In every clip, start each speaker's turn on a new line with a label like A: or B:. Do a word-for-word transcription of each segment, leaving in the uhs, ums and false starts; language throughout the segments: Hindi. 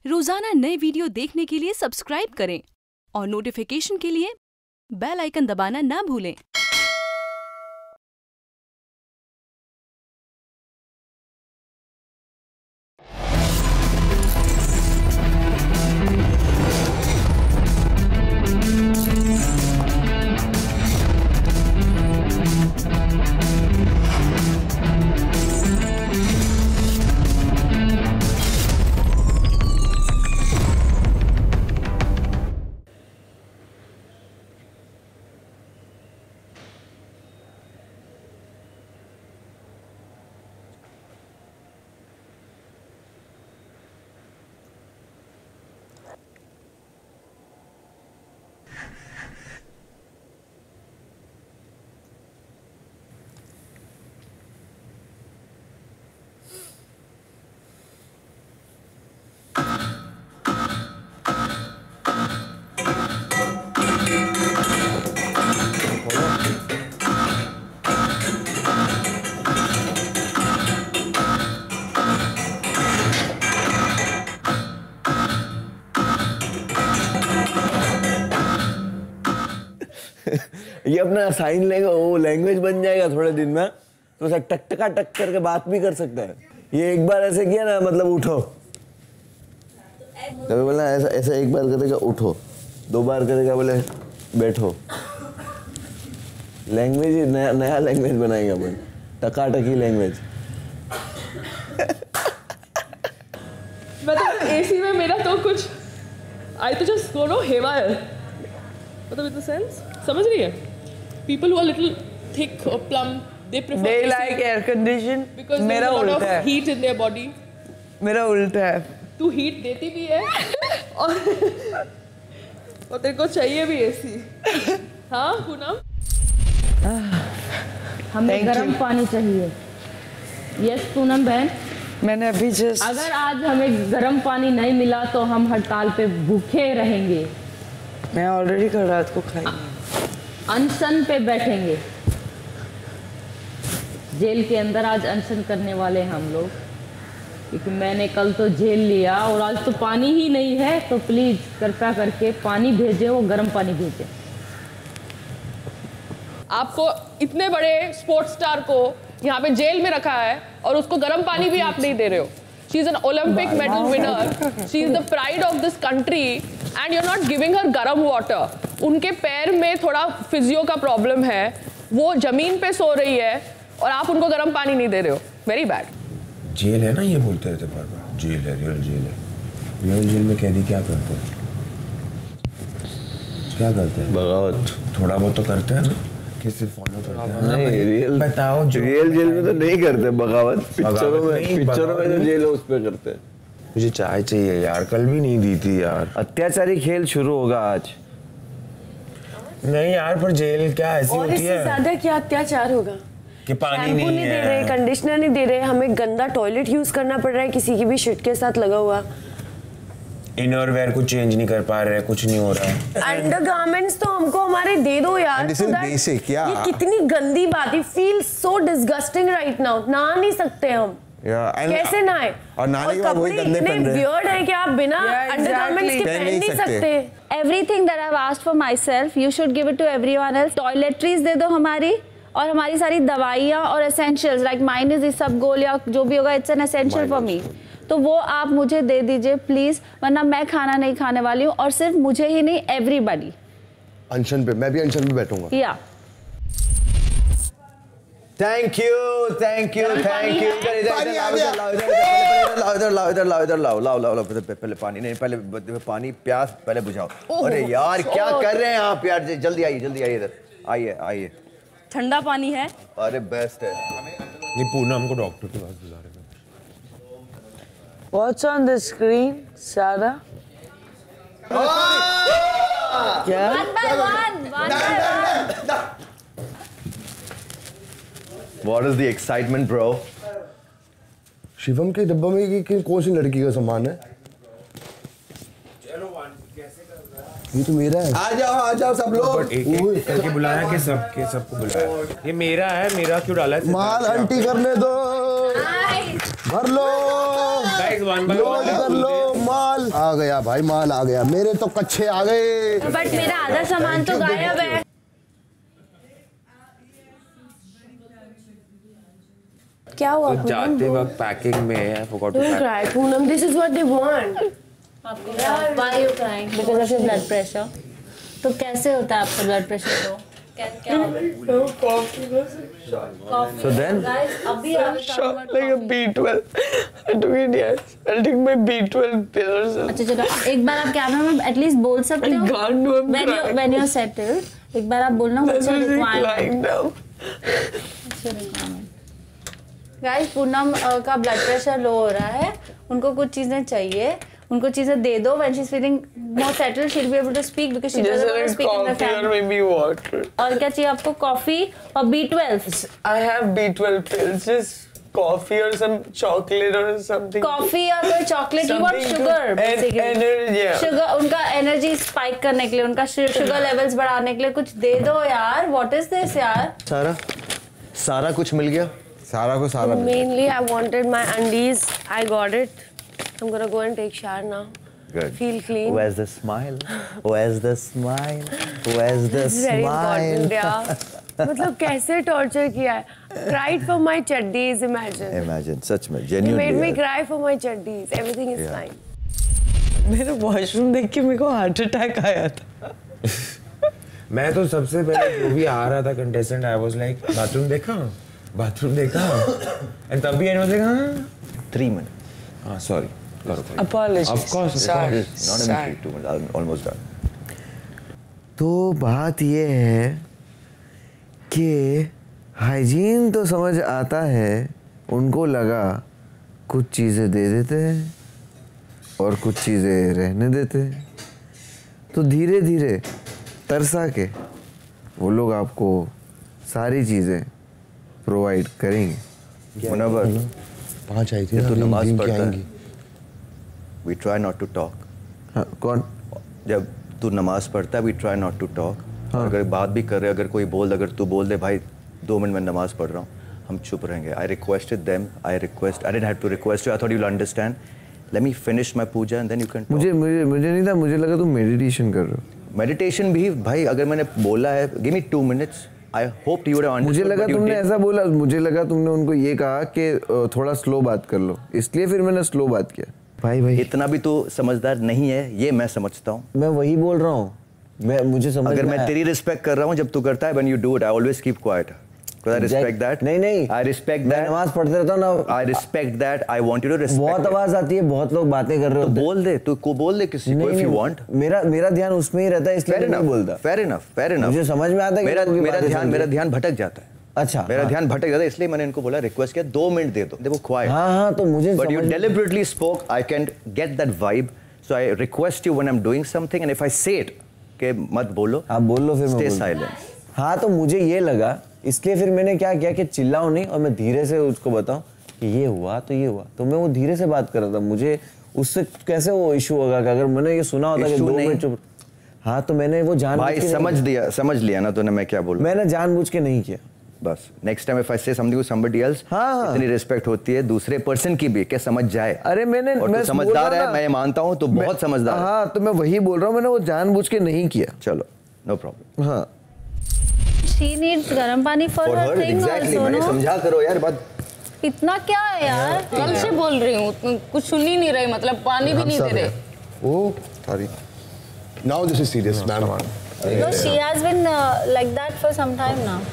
A: रोजाना नए वीडियो देखने के लिए सब्सक्राइब करें और नोटिफिकेशन के लिए बेल आइकन दबाना ना भूलें।
B: ये अपना साइन लेगा, वो लैंग्वेज बन जाएगा थोड़े दिन में, तो ऐसा टक टका टक करके बात भी कर सकता है। ये एक बार ऐसे किया ना, मतलब उठो, कभी बोला ऐसा ऐसा एक बार करेगा उठो, दो बार करेगा बोले बैठो। लैंग्वेज नया नया लैंग्वेज बनाएगा अपन, टका टकी लैंग्वेज।
C: मतलब एसी में मेरा तो कुछ आई तो जस्ट गो नो हेवायर, मतलब इन द सेंस समझ रही है। People who are little thick or plump, they prefer
D: They like air condition.
C: because
D: मेरा
C: there's a lot
D: उल्टा
C: of
D: है।
C: heat in their body.
D: मेरा उल्टा है।
C: तू heat देती भी है और और तेरे को चाहिए भी एसी। हाँ पूनम?
E: हमें गर्म पानी चाहिए। यस पूनम बहन।
D: मैंने अभी जस्ट
E: अगर आज हमें गर्म पानी नहीं मिला तो हम हड़ताल पे भूखे रहेंगे।
D: मैं ऑलरेडी कल रात को खाई,
E: अनशन पे बैठेंगे। जेल के अंदर आज अनशन करने वाले हम लोग, क्योंकि मैंने कल तो जेल लिया और आज तो पानी ही नहीं है। तो प्लीज कृपया करके पानी भेजे, वो गर्म पानी भेजे।
C: आपको इतने बड़े स्पोर्ट्स स्टार को यहाँ पे जेल में रखा है और उसको गर्म पानी भी आप नहीं दे रहे हो। She is an Olympic medal winner. She is the pride of this country, and you're not giving her garam water. उनके पैर में थोड़ा फिजियो का प्रॉब्लम है, वो जमीन पे सो रही है और आप उनको गर्म पानी नहीं दे रहे हो। Very bad.
F: जेल है ना, ये बोलते रहते बार बार, जेल है, रियल जेल है। रियल जेल में कैदी क्या करते हैं? क्या करते हैं?
B: बगावत
F: थोड़ा बहुत तो करते हैं ना, किसी फॉलो करते हैं।
B: नहीं, रियल
F: बताओ,
B: रियल जेल में तो नहीं करते बगावत। पिक्चरों में पिक्चरों में जो जेल है उस पे करते हैं।
F: मुझे चाय चाहिए यार, कल भी नहीं दी थी यार।
B: अत्याचारी खेल शुरू होगा आज।
F: नहीं यार, पर जेल क्या ऐसी
G: और
F: होती है?
G: इससे ज्यादा क्या अत्याचार होगा
F: कि पानी
G: शैम्पू
F: नहीं,
G: नहीं
F: है।
G: दे रहे, कंडीशनर नहीं दे रहे, हमें गंदा टॉयलेट यूज करना पड़ रहा है किसी की भी शिट के साथ लगा हुआ।
F: इनरवेयर को चेंज नहीं कर पा रहे, कुछ नहीं हो रहा है।
G: अंडरगारमेंट्स तो हमको हमारे दे दो यार।
H: This is basic. क्या
G: ये कितनी गंदी बात है। Feel so disgusting right now. नहा नहीं सकते हम। कैसे नहाए?
H: और नहाने के बाद वही गंदे पहन रहे हैं।
G: वियर्ड है कि आप बिना अंडरगारमेंट्स के पहन नहीं सकते।
I: Everything that I've asked for myself, you should give it to everyone else. Toiletries दे दो हमारी, और हमारी सारी दवाइयाँ और essentials like mine is इसबगोल या जो भी होगा, it's an essential for me. तो वो आप मुझे दे दीजिए प्लीज, वरना मैं खाना नहीं खाने वाली हूँ। और सिर्फ मुझे ही नहीं, एवरीबॉडी।
H: अनशन पे, मैं भी अनशन पे बैठूंगा।
I: या
B: thank you thank you thank you. इधर इधर इधर लाओ, इधर लाओ, इधर लाओ, इधर लाओ, इधर लाओ, लाओ लाओ लाओ। पहले पानी नहीं, पहले पानी प्यास पहले बुझाओ। अरे यार क्या कर रहे हैं आप यार? जल्दी आइए, जल्दी आइए, इधर आइए आइए।
E: ठंडा पानी है।
B: अरे बेस्ट है।
F: नहीं, पूनम हमको डॉक्टर के पास बुला रहे हैं।
D: What's on the screen, Sarah? क्या?
I: One by one, one by one.
B: What is the excitement, bro?
H: Shivam के डब्बा में ये कि कौन सी लड़की का सामान है? ये तो मेरा है।
J: आ जाओ आ जाओ सब लोग।
F: एक एक करके बुलाया कि सबके सबको बुलाया? ये मेरा है, मेरा क्यों डाला है?
H: माल आंटी करने दो, भर लो, लोड कर लो माल। आ गया भाई, माल आ गया, मेरे तो कच्चे आ गए।
I: बट मेरा आधा सामान तो गायब है।
G: क्या हुआ?
F: तो जाते वक्त पैकिंग में I forgot to
G: Don't cry, Poonam. This is what they want.
I: Why are you crying? Because of your blood pressure. तो कैसे होता है आपका ब्लड प्रेशर? तो क्या क्या
B: So then,
I: अभी
D: like a B twelve. I took it, yes. I'll take my B twelve pills.
I: अच्छा चलो, एक बार आप कैमरा में एटलीस्ट बोल सकते हो?
D: I can't do. I'm
I: When you
D: crying.
I: when you're settled, एक बार आप बोलना what's your requirement? What's your requirement? Guys, Poonam का ब्लड प्रेशर लो हो रहा है, उनको कुछ चीजें चाहिए, उनको चीजें दे दो. When she's feeling more settled, she'll be able to speak because she doesn't want to speak in the
D: Coffee or
I: camera.
D: maybe water.
I: और क्या चाहिए आपको? कॉफी और B twelve.
D: I have B twelve pills. Just coffee or some chocolate or something.
I: Coffee या कोई chocolate. You want
D: Something
I: sugar
D: to-
I: basically.
D: en- energy, yeah.
I: Sugar, उनका एनर्जी स्पाइक करने के लिए, उनका शुगर लेवल्स बढ़ाने के लिए कुछ दे दो यार. What is this यार?
B: सारा सारा कुछ मिल गया.
F: सारा को सारा
G: Mainly, I wanted my undies. I got it. I'm gonna go and take shower now.
B: Good.
G: Feel clean.
B: Where's the smile? Where's the smile? Where's the
G: This is very
B: smile?
G: important, yeah. मतलब कैसे torture किया है? Cried for my chaddis, imagine.
B: Imagine, सच में,
G: You
B: genuinely.
G: made me
B: यार.
G: cry for my chaddis. Everything is
B: Yeah.
G: fine.
D: मेरा वॉशरूम देख के मेरे को हार्ट अटैक आया था.
F: मैं तो सबसे पहले जो भी आ रहा था contestant I was like bathroom देखा बाथरूम देखा एंड तभी आई वाज लाइक हां
B: Three minutes.
F: हां सॉरी करो
D: Apologies.
F: Of course, of
D: Sorry.
F: course.
B: Not even
D: Sorry.
B: three, two minutes. I'm almost done. तो बात ये है कि हाइजीन तो समझ आता है, उनको लगा कुछ चीज़ें दे देते हैं और कुछ चीज़ें रहने देते हैं, तो धीरे धीरे तरसा के वो लोग आपको सारी चीज़ें प्रोवाइड करेंगे. मुनव्वर,
H: पांच आई थी
B: जब
H: ना,
B: तू
H: अभी
B: नमाज
H: दिन की
B: पढ़ता
H: आएंगी।
B: है, we try not to talk.
H: हाँ, कौन?
B: जब तू नमाज पढ़ता है, we try not to talk. हाँ. अगर बात भी कर रहे, अगर कोई बोल, अगर तू बोल दे भाई दो मिनट में नमाज पढ़ रहा हूँ, हम चुप रहेंगे. I requested them. I request. I didn't have to request you. I thought you'll understand. Let me finish my puja and then you can talk.
H: मुझे मुझे मुझे नहीं था, मुझे लगा तुम मेडिटेशन कर रहे हो.
B: मेडिटेशन भी भाई, अगर मैंने बोला है, give me two minutes. I hoped you would have understood.
H: मुझे लगा
B: but you
H: तुमने
B: didn't.
H: ऐसा बोला, मुझे लगा तुमने उनको ये कहा कि अ, थोड़ा स्लो बात कर लो, इसलिए फिर मैंने स्लो बात किया. भाई भाई
B: इतना भी तो समझदार नहीं है, ये मैं समझता हूँ.
H: मैं वही बोल रहा हूँ, मैं मुझे समझ
B: अगर
H: में
B: मैं
H: आया.
B: तेरी रिस्पेक्ट कर रहा हूँ, जब तू करता है, when you do it, I always keep quiet. Because I respect that.
H: नहीं नहीं,
B: I respect
H: मैं
B: that.
H: नमाज पढ़ते रहता हूँ ना.
B: I respect that. I want you to respect.
H: बहुत
B: it.
H: आवाज आती है, बहुत लोग बातें कर रहे
B: तो
H: होते हैं.
B: बोल दे, तू को बोल दे किसी को if you want.
H: मेरा मेरा ध्यान उसमें ही रहता है, इसलिए
B: Fair
H: मैं नहीं
B: enough.
H: बोलता.
B: Fair enough. Fair enough.
H: मुझे समझ में आता है कि
B: मेरा
H: लोगों की
B: मेरा
H: बातें
B: ध्यान
H: सुन
B: मेरा
H: के.
B: ध्यान भटक जाता है.
H: अच्छा,
B: मेरा
H: हाँ.
B: ध्यान भटक जाता है, इसलिए मैंने इनको बोला, रिक्वेस्ट किया, दो मिनट दे दो. देखो quiet.
H: हाँ हाँ, तो मुझे
B: But you
H: समझ-
B: deliberately spoke. I can get that vibe. So I request you when I'm doing something, and if I say it, कि मत बोलो.
H: आप बोल लो फिर मैं
B: Stay
H: बोल दूँ.
B: silent.
H: हाँ, तो मुझे ये लगा, इसलिए फिर मैंने क्या किया कि चिल्लाऊं नहीं और मैं धीरे से उसको बताऊं कि ये हुआ तो ये हुआ. तो मैं वो धीरे से बात कर रहा था. मुझे उससे कैसे वो इशू होगा कि अगर मैंने ये सुना होता कि
B: Issue
H: दो
B: नहीं.
H: मिनट चुप. हाँ, तो मैंने वो जान
B: भाई समझ दिया, समझ लिया ना तूने मैं क्या बोलूं.
H: मैंने जानबूझ के नहीं किया.
B: बस नेक्स्ट टाइम इफ आई से समथिंग टू समबडी एल्स,
H: हाँ.
B: इतनी रिस्पेक्ट होती है दूसरे पर्सन की भी कि समझ जाए.
H: अरे मैंने
B: और
H: मैं
B: तू समझदार
H: बोल रहा
B: है, मैं ये मानता हूँ, तो
H: मैं-
B: बहुत समझदार है.
H: हाँ, तो मैं वही बोल रहा हूँ, मैंने वो जानबूझ के नहीं किया.
B: चलो, नो प्रॉब्लम.
H: हाँ,
I: She needs गर्म पानी for
B: for
I: her
B: her
I: thing
B: exactly,
I: also,
B: मैंने
I: no?
B: समझा करो यार बात.
I: इतना क्या है यार?
E: कल से बोल रही हूँ, कुछ सुन ही नहीं रही, मतलब पानी भी नहीं दे रहे.
H: Oh, sorry. Now this is serious, ma'am.
I: Because she has been uh, like that for some time now.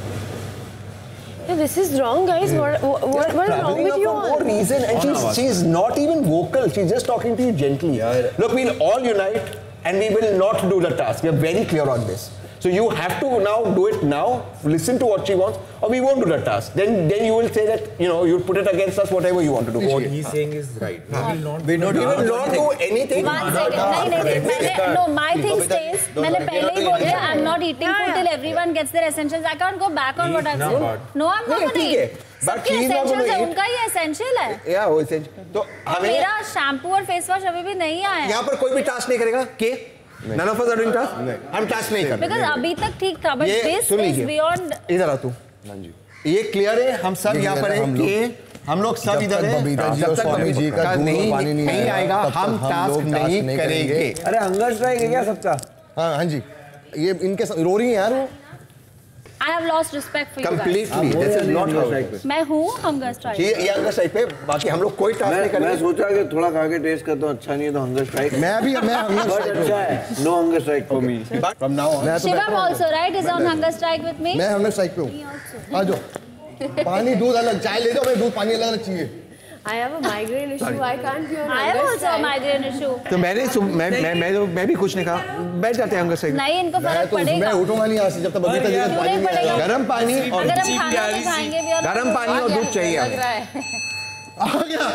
G: Yeah, this is wrong, guys. What, what, what, what is wrong with you
J: for no
G: all?
J: reason, and she's, she's not even vocal. She's just talking to you gently.
B: Yeah.
J: Look, we'll all unite, and we will not do the task. We are very clear on this. So you have to now do it now. Listen to what she wants, or we won't do the task. Then, then you will say that you know you'll put it against us, whatever you want to do.
F: What he's saying is right. We will not.
B: We
J: We will not do anything.
I: One second. नहीं नहीं नहीं मैंने no my thing stays. मैंने पहले ही बोल दिया I'm not eating food till everyone gets their essentials. I can't go back on what I've said. No, I'm not
J: नहीं,
I: gonna
J: ठीक है.
I: eat.
J: But
I: सबके
J: he's not
I: essentials
J: gonna
I: है,
J: eat.
I: उनका ही essential है.
J: या वो से तो
I: और
J: हमें
I: मेरा शैम्पू और फेस वॉश अभी भी नहीं आया है.
J: यहाँ पर कोई भी टास्क नहीं करेगा के None of us are doing task. हम टास्क नहीं कर रहे.
I: Because अभी तक ठीक था, but
J: ये
I: this
J: सुन
I: is
J: लीजिए.
I: beyond.
J: इधर आ तू. ये क्लियर है, हम सब यहाँ पर हैं कि हम लोग सब इधर हैं, जब तक स्वामी जी का नहीं नहीं आएगा हम टास्क नहीं करेंगे।
H: अरे हंगर स्ट्राइक है क्या सबका?
J: हाँ हाँ जी, ये इनके रो रही है यार वो।
I: I have lost respect for you guys.
J: Completely, this is not how it is.
I: मैं हूँ हंगर स्ट्राइक।
J: ये ये हंगर स्ट्राइक पे, बाकी हम लोग कोई टास्क नहीं करेंगे।
H: मैं सोचा कि थोड़ा खा के टेस्ट करता हूँ, अच्छा नहीं है तो हंगर स्ट्राइक।
J: मैं भी मैं हंगर स्ट्राइक
H: अच्छा है, no hunger strike for me.
J: From now on.
I: Shivam also right is on hunger strike with me.
J: मैं हंगर स्ट्राइक पे हूँ। आ जाओ। पानी दूध अलग, चाय ले जाओ, मैं दूध पानी अलग अलग चाहिए।
G: I have a migraine issue. I can't be on
I: I have also a migraine issue.
J: तो मैंने मैं मैं मैं मैं भी कुछ नहीं कहा, बैठ जाते हैं हंगर स्ट्राइक।
I: नहीं, इनको फर्क पड़ेगा।
J: मैं उठूंगा नहीं यहाँ से जब तक बंदे का पानी नहीं आएगा। गरम पानी और
I: अगर हम खाना भी खाएंगे भी और
J: गरम पानी और दूध चाहिए हमें। आ गया।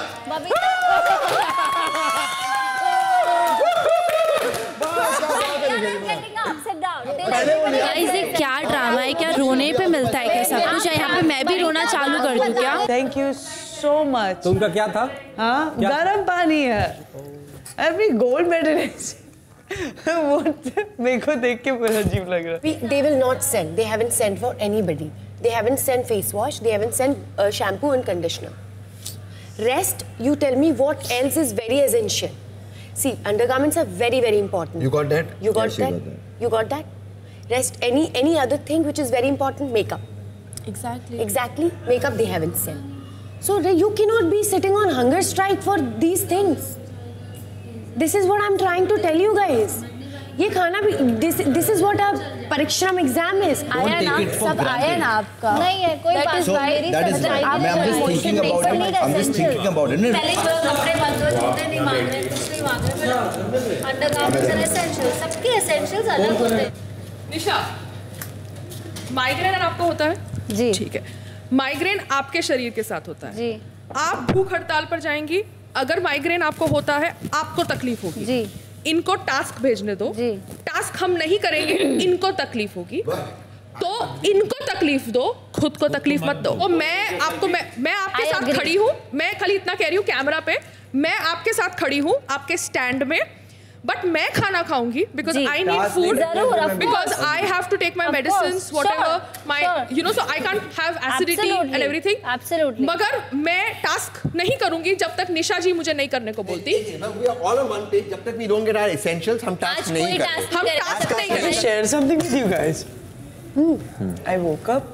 K: क्या ड्रामा है, क्या रोने पे मिलता है क्या सब कुछ? यहाँ पे मैं भी रोना चालू कर दूं क्या?
L: Thank you so much.
M: तुमका क्या था?
L: हाँ, गरम पानी है। अपनी गोल्ड मेडल वो मेरे को देख के बड़ा अजीब लग रहा है।
G: They will not send. They haven't sent for anybody. They haven't sent face wash. They haven't sent uh, shampoo and conditioner. Rest, you tell me what else is very essential. See, undergarments are very very important.
J: You got that?
G: You got that? You got that? Rest, any any other thing which is very important, makeup.
K: Exactly.
G: Exactly, makeup they haven't sent. So you cannot be sitting on hunger strike for these things. This is what I'm trying to tell you guys. ये खाना भी this this is what a परिश्रम exam is.
I: आया ना, सब आया ना आपका। नहीं है कोई बात नहीं।
B: That is right. I'm just thinking about it. I'm just thinking about it.
I: पहले जो कपड़े बंद हो, जूते नहीं मांग रहे, कुछ नहीं मांग रहे। अंडरगारमेंट्स और एसेंशियल्स, सबके एसेंशियल्स अलग होते हैं।
C: निशा, माइग्रेन आपको होता है?
I: जी।
C: ठीक है। माइग्रेन आपके शरीर के साथ होता है।
I: जी।
C: आप भूख हड़ताल पर जाएंगी, अगर माइग्रेन आपको होता है, आपको तकलीफ होगी।
I: जी।
C: इनको टास्क भेजने दो।
I: जी।
C: टास्क हम नहीं करेंगे, इनको तकलीफ होगी, तो इनको तकलीफ दो, खुद को तकलीफ मत दो। तो मैं आपको मैं मैं आपके साथ खड़ी हूँ, मैं खाली इतना कह रही हूँ कैमरा पे, मैं आपके साथ खड़ी हूँ आपके स्टैंड में, बट मैं खाना खाऊंगी because I need food, because I have to take my medicine whatever my you know, so I can't have acidity and everything.
I: Absolutely.
C: मगर मैं टास्क नहीं करूंगी जब तक निशा जी मुझे नहीं करने को बोलती।
J: We are all on one page. जब तक we don't get our essentials, हम टास्क नहीं करते।
C: हम टास्क नहीं
L: Can I
C: करेंगे।
L: share something with you guys? I woke up.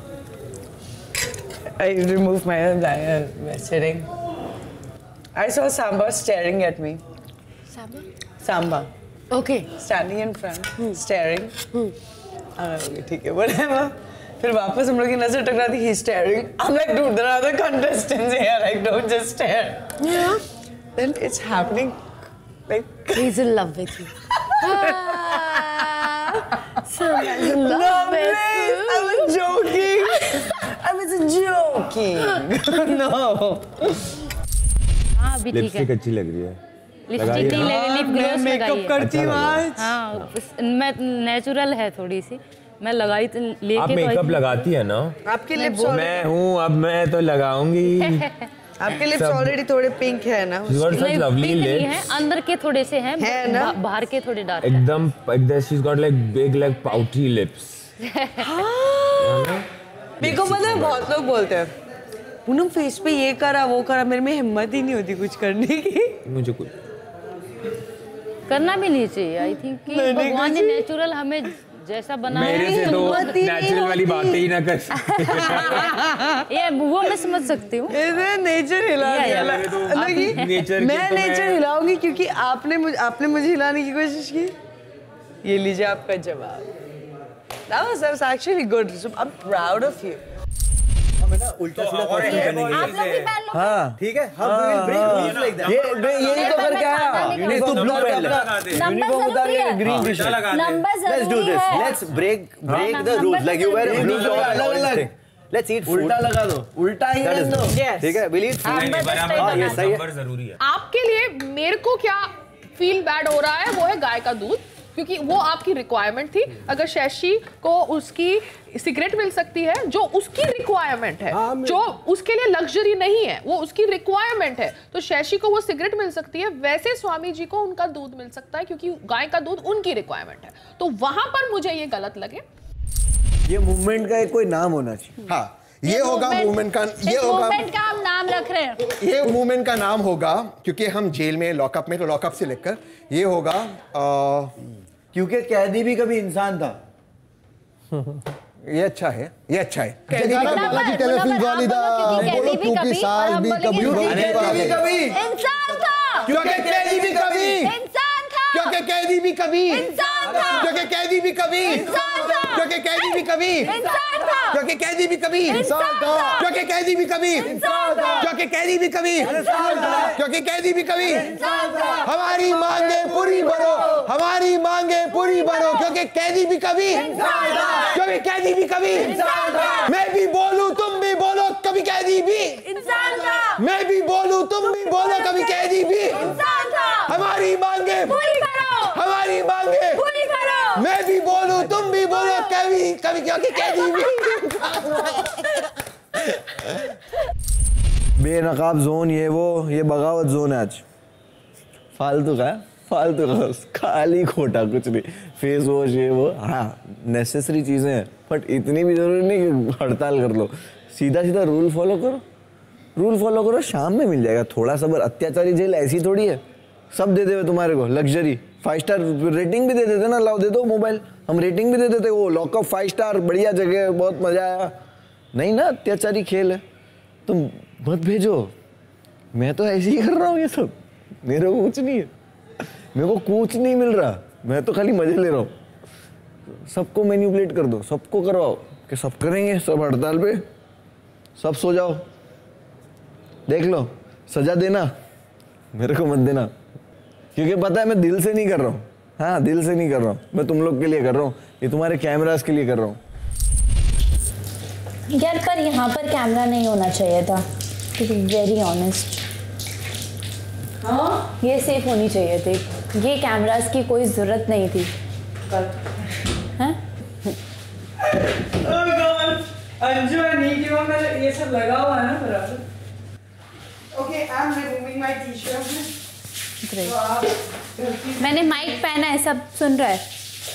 L: I removed my uh, sitting. I saw Samba staring at me.
G: Samba?
L: Samba.
G: Okay.
L: Standing in front, staring. Okay, ठीक है, whatever. फिर वापस हम लोग की नजर टकराती, he's staring. I'm like, dude, there are other contestants here. Like, don't just stare.
G: Yeah.
L: Then it's happening. Like,
G: he's in love with you. Samba's in love
L: no,
G: with
L: please.
G: you.
L: I was joking. I was joking. No.
I: हाँ अभी ठीक है।
F: लिपस्टिक अच्छी लग रही है।
I: लिपस्टिक नहीं लगी, लिप ग्लोस लगाई है।
L: मेकअप करती हूँ आज।
I: हाँ, मैं नेचुरल है थोड़ी सी, मैं लगाई तो लेके।
F: आप मेकअप लगाती है ना?
L: आपके लिप्स
F: मैं हूँ, अब मैं तो लगाऊंगी।
L: आपके लिप्स ऑलरेडी थोड़े पिंक है ना?
F: लवली लिप्स
I: हैं, अंदर के थोड़े से हैं,
L: है ना?
I: बाहर के थोड़े डार्क।
F: एकदम एकदम she got like big like pouty lips.
L: मेरे को पता है बहुत लोग बोलते हैं पूनम फेस पे ये करा वो करा, मेरे में हिम्मत ही नहीं होती कुछ करने की।
F: मुझे कुछ
I: करना भी नहीं चाहिए। आई थिंक कि भगवान ने नेचुरल हमें जैसा बनाया
F: मेरे से तो नेचुरल वाली बातें ही ना कर सकते।
I: ये वो मैं समझ सकती हूँ।
L: नेचर हिला दिया। मैं नेचर हिलाऊंगी क्योंकि आपने मुझे आपने मुझे हिलाने की कोशिश की। ये लीजिए आपका जवाब। That was that was actually good. So I'm proud of you.
B: उल्टा सीधा क्वेश्चन करने के
I: आप लोग भी पहन लो।
B: हाँ ठीक है, हम will break rules like that. ये ये तो करके आया, यूनिफॉर्म ब्लू पहन ले, यूनिफॉर्म उतार के ग्रीन टी शर्ट।
I: नंबर जरूरी है।
B: Let's do this, let's break break the rules, like you wear blue अलग अलग। Let's eat food. उल्टा लगा दो, उल्टा ही कर दो। ठीक है, विल ईट फूड। हां ये सही है,
F: जरूरी है।
C: आपके लिए मेरे को क्या फील बैड हो रहा है वो है गाय का दूध, क्योंकि वो आपकी रिक्वायरमेंट थी। अगर शैशी को उसकी सिगरेट मिल सकती है जो उसकी रिक्वायरमेंट है, जो उसके लिए लग्जरी नहीं है, वो उसकी रिक्वायरमेंट है, तो शैशी को वो सिगरेट मिल सकती है। वैसे स्वामी जी को उनका दूध मिल सकता है क्योंकि गाय का दूध उनकी रिक्वायरमेंट है। तो वहां पर मुझे ये गलत लगे।
B: ये मूवमेंट का एक कोई नाम होना चाहिए।
J: हाँ, ये होगा मूवमेंट का, ये होगा
I: मूवमेंट का हम नाम रख रहे हैं।
J: ये मूवमेंट का नाम होगा क्योंकि हम जेल में लॉकअप में, तो लॉकअप से लेकर ये होगा
H: क्योंकि कैदी भी कभी इंसान था।
J: ये अच्छा है, ये अच्छा है।
I: कैदी भी बालाजी टेलीफिल्म वालिदा बोलो क्योंकि सास भी कभी
J: कभी
I: इंसान था,
J: क्योंकि कैदी भी कभी
I: इंसान था,
J: क्योंकि कैदी भी कभी
I: इंसान था,
J: क्योंकि कैदी भी कभी
I: इंसान था,
J: क्योंकि कैदी भी कभी
I: इंसान था,
J: क्योंकि कैदी भी कभी
I: इंसान था,
J: क्योंकि कैदी भी कभी
I: इंसान था,
J: क्योंकि कैदी भी कभी
I: इंसान था,
J: क्योंकि कैदी भी कभी
I: इंसान था।
J: हमारी मांगे पूरी भरो, हमारी मांगे पूरी भरो, क्योंकि कैदी भी कभी
I: इंसान था,
J: क्योंकि कैदी भी कभी
I: इंसान था।
J: मैं भी बोलूं तुम भी बोलो, कभी कैदी भी
I: इंसान था,
J: मैं भी बोलूं तुम भी बोलो, कभी कैदी भी
I: इंसान था।
J: हमारी मांगे
I: पूरी करो,
J: हमारी मांगे
I: पूरी करो।
J: मैं भी बोलूं तुम भी बोलो, कभी कभी क्योंकि कैदी भी।
H: बेनकाब जोन, ये वो ये बगावत जोन है आज। फालतू का फालतू का खाली खोटा, कुछ नहीं। फेस वॉश ये वो, हाँ नेसेसरी चीज़ें हैं, बट इतनी भी जरूरी नहीं कि हड़ताल कर लो। सीधा सीधा रूल फॉलो करो, रूल फॉलो करो, शाम में मिल जाएगा। थोड़ा सबर, अत्याचारी जेल ऐसी थोड़ी है सब दे दे तुम्हारे को। लग्जरी फाइव स्टार रेटिंग भी दे देते ना, लाओ दे दो मोबाइल, हम रेटिंग भी दे देते। वो लॉकअप फाइव स्टार, बढ़िया जगह, बहुत मजा आया। नहीं ना, अत्याचारी खेल है, तुम मत भेजो। मैं तो ऐसे ही कर रहा हूँ ये सब, मेरे को कुछ नहीं है, मेरे को कुछ नहीं मिल रहा, मैं तो खाली मजे ले रहा हूँ। सबको मैनिपुलेट कर दो, सबको करवाओ कि सब करेंगे, सब हड़ताल पे, सब सो जाओ। देख लो, सजा देना, मेरे को मत देना, क्योंकि पता है मैं दिल से नहीं कर रहा हूँ। हाँ, दिल से नहीं कर रहा हूँ, मैं तुम लोग के लिए कर रहा हूँ, ये तुम्हारे कैमरास के लिए कर रहा हूँ।
I: यार पर यहाँ पर कैमरा नहीं होना चाहिए था, टू बी वेरी ऑनेस्ट। हाँ, ये सेफ होनी चाहिए थी, ये कैमरास की कोई ज़रूरत नहीं थी। हैं?
L: अंजू है नी की वो मेरे ये सब लगा हुआ है ना बराबर। Okay, I am removing my T-shirt.
I: मैंने माइक पहना है, सब सुन रहा है।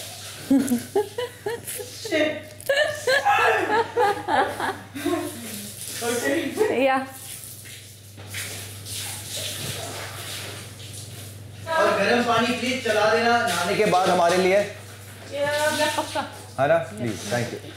I: या
B: और गर्म पानी प्लीज चला देना नहाने के बाद हमारे लिए। है ना, प्लीज, थैंक यू।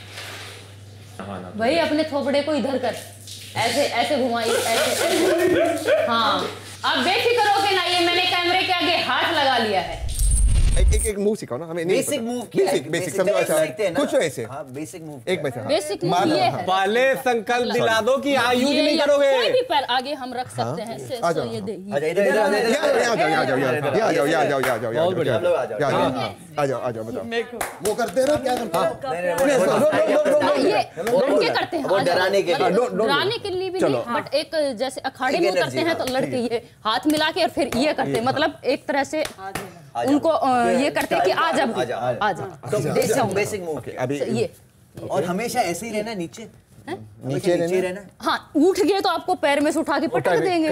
E: भाई अपने थोपड़े को इधर कर, ऐसे ऐसे घुमाइए, ऐसे ऐसे। हाँ, आप बेफिक्र होके लाइए, मैंने कैमरे के आगे हाथ लगा लिया है।
J: एक एक एक मूव सिखाओ ना हमें।
B: बेसिक मूव,
J: बेसिक बेसिक समझो। अच्छा कुछ ऐसे,
B: हाँ बेसिक मूव,
J: एक में से
E: बेसिक मूव ये है।
M: पहले संकल्प दिला दो कि आज यूज नहीं करोगे।
E: कोई भी पैर आगे हम रख सकते हैं। से
J: आ
E: सो
J: जाओ,
E: ये दे
B: आ जाओ, इधर इधर आ जाओ,
J: आ जाओ, आ जाओ, आ जाओ, आ जाओ, आ जाओ,
B: बहुत बढ़िया, हम लोग आ जाओ,
J: आ जाओ, आ जाओ, बताओ। वो करते हैं ना, क्या करते हैं?
E: ये लड़के करते हैं,
B: वो डराने के लिए,
E: डराने के लिए भी नहीं, बट एक जैसे अखाड़े में करते हैं तो लड़के ये हाथ मिला के और फिर ये करते हैं, मतलब एक तरह से उनको ये करते हैं कि आ जा आ जा।
B: तो बेसिक मूव
J: अभी
E: ये,
B: और हमेशा ऐसे ही रहना, नीचे
J: नीचे
B: नीचे रहना।
E: हाँ, उठ गए तो आपको पैर में से उठा के पटक देंगे।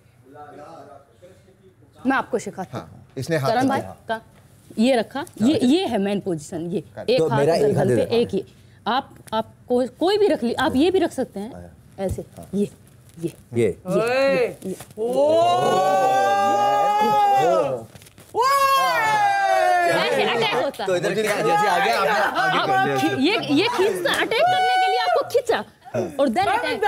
E: मैं आपको सिखाती हूँ।
J: इसने हाथ
E: करण भाई का ये रखा, ये ये है मेन पोजीशन। ये एक
B: तो
E: हाथ
B: मेरा एक
E: गर्दन
B: हाथ
E: पे, एक ये आप आप को, कोई भी रख ली, आप ये भी रख सकते हैं ऐसे। ये ये
B: ये
E: ये ऐसे अटैक होता
B: तो इधर क्या जैसे आ गया आपने आगे कर लिया।
E: है। ये ये खींचता, अटैक करने के लिए आपको खींचा और देन अटैक।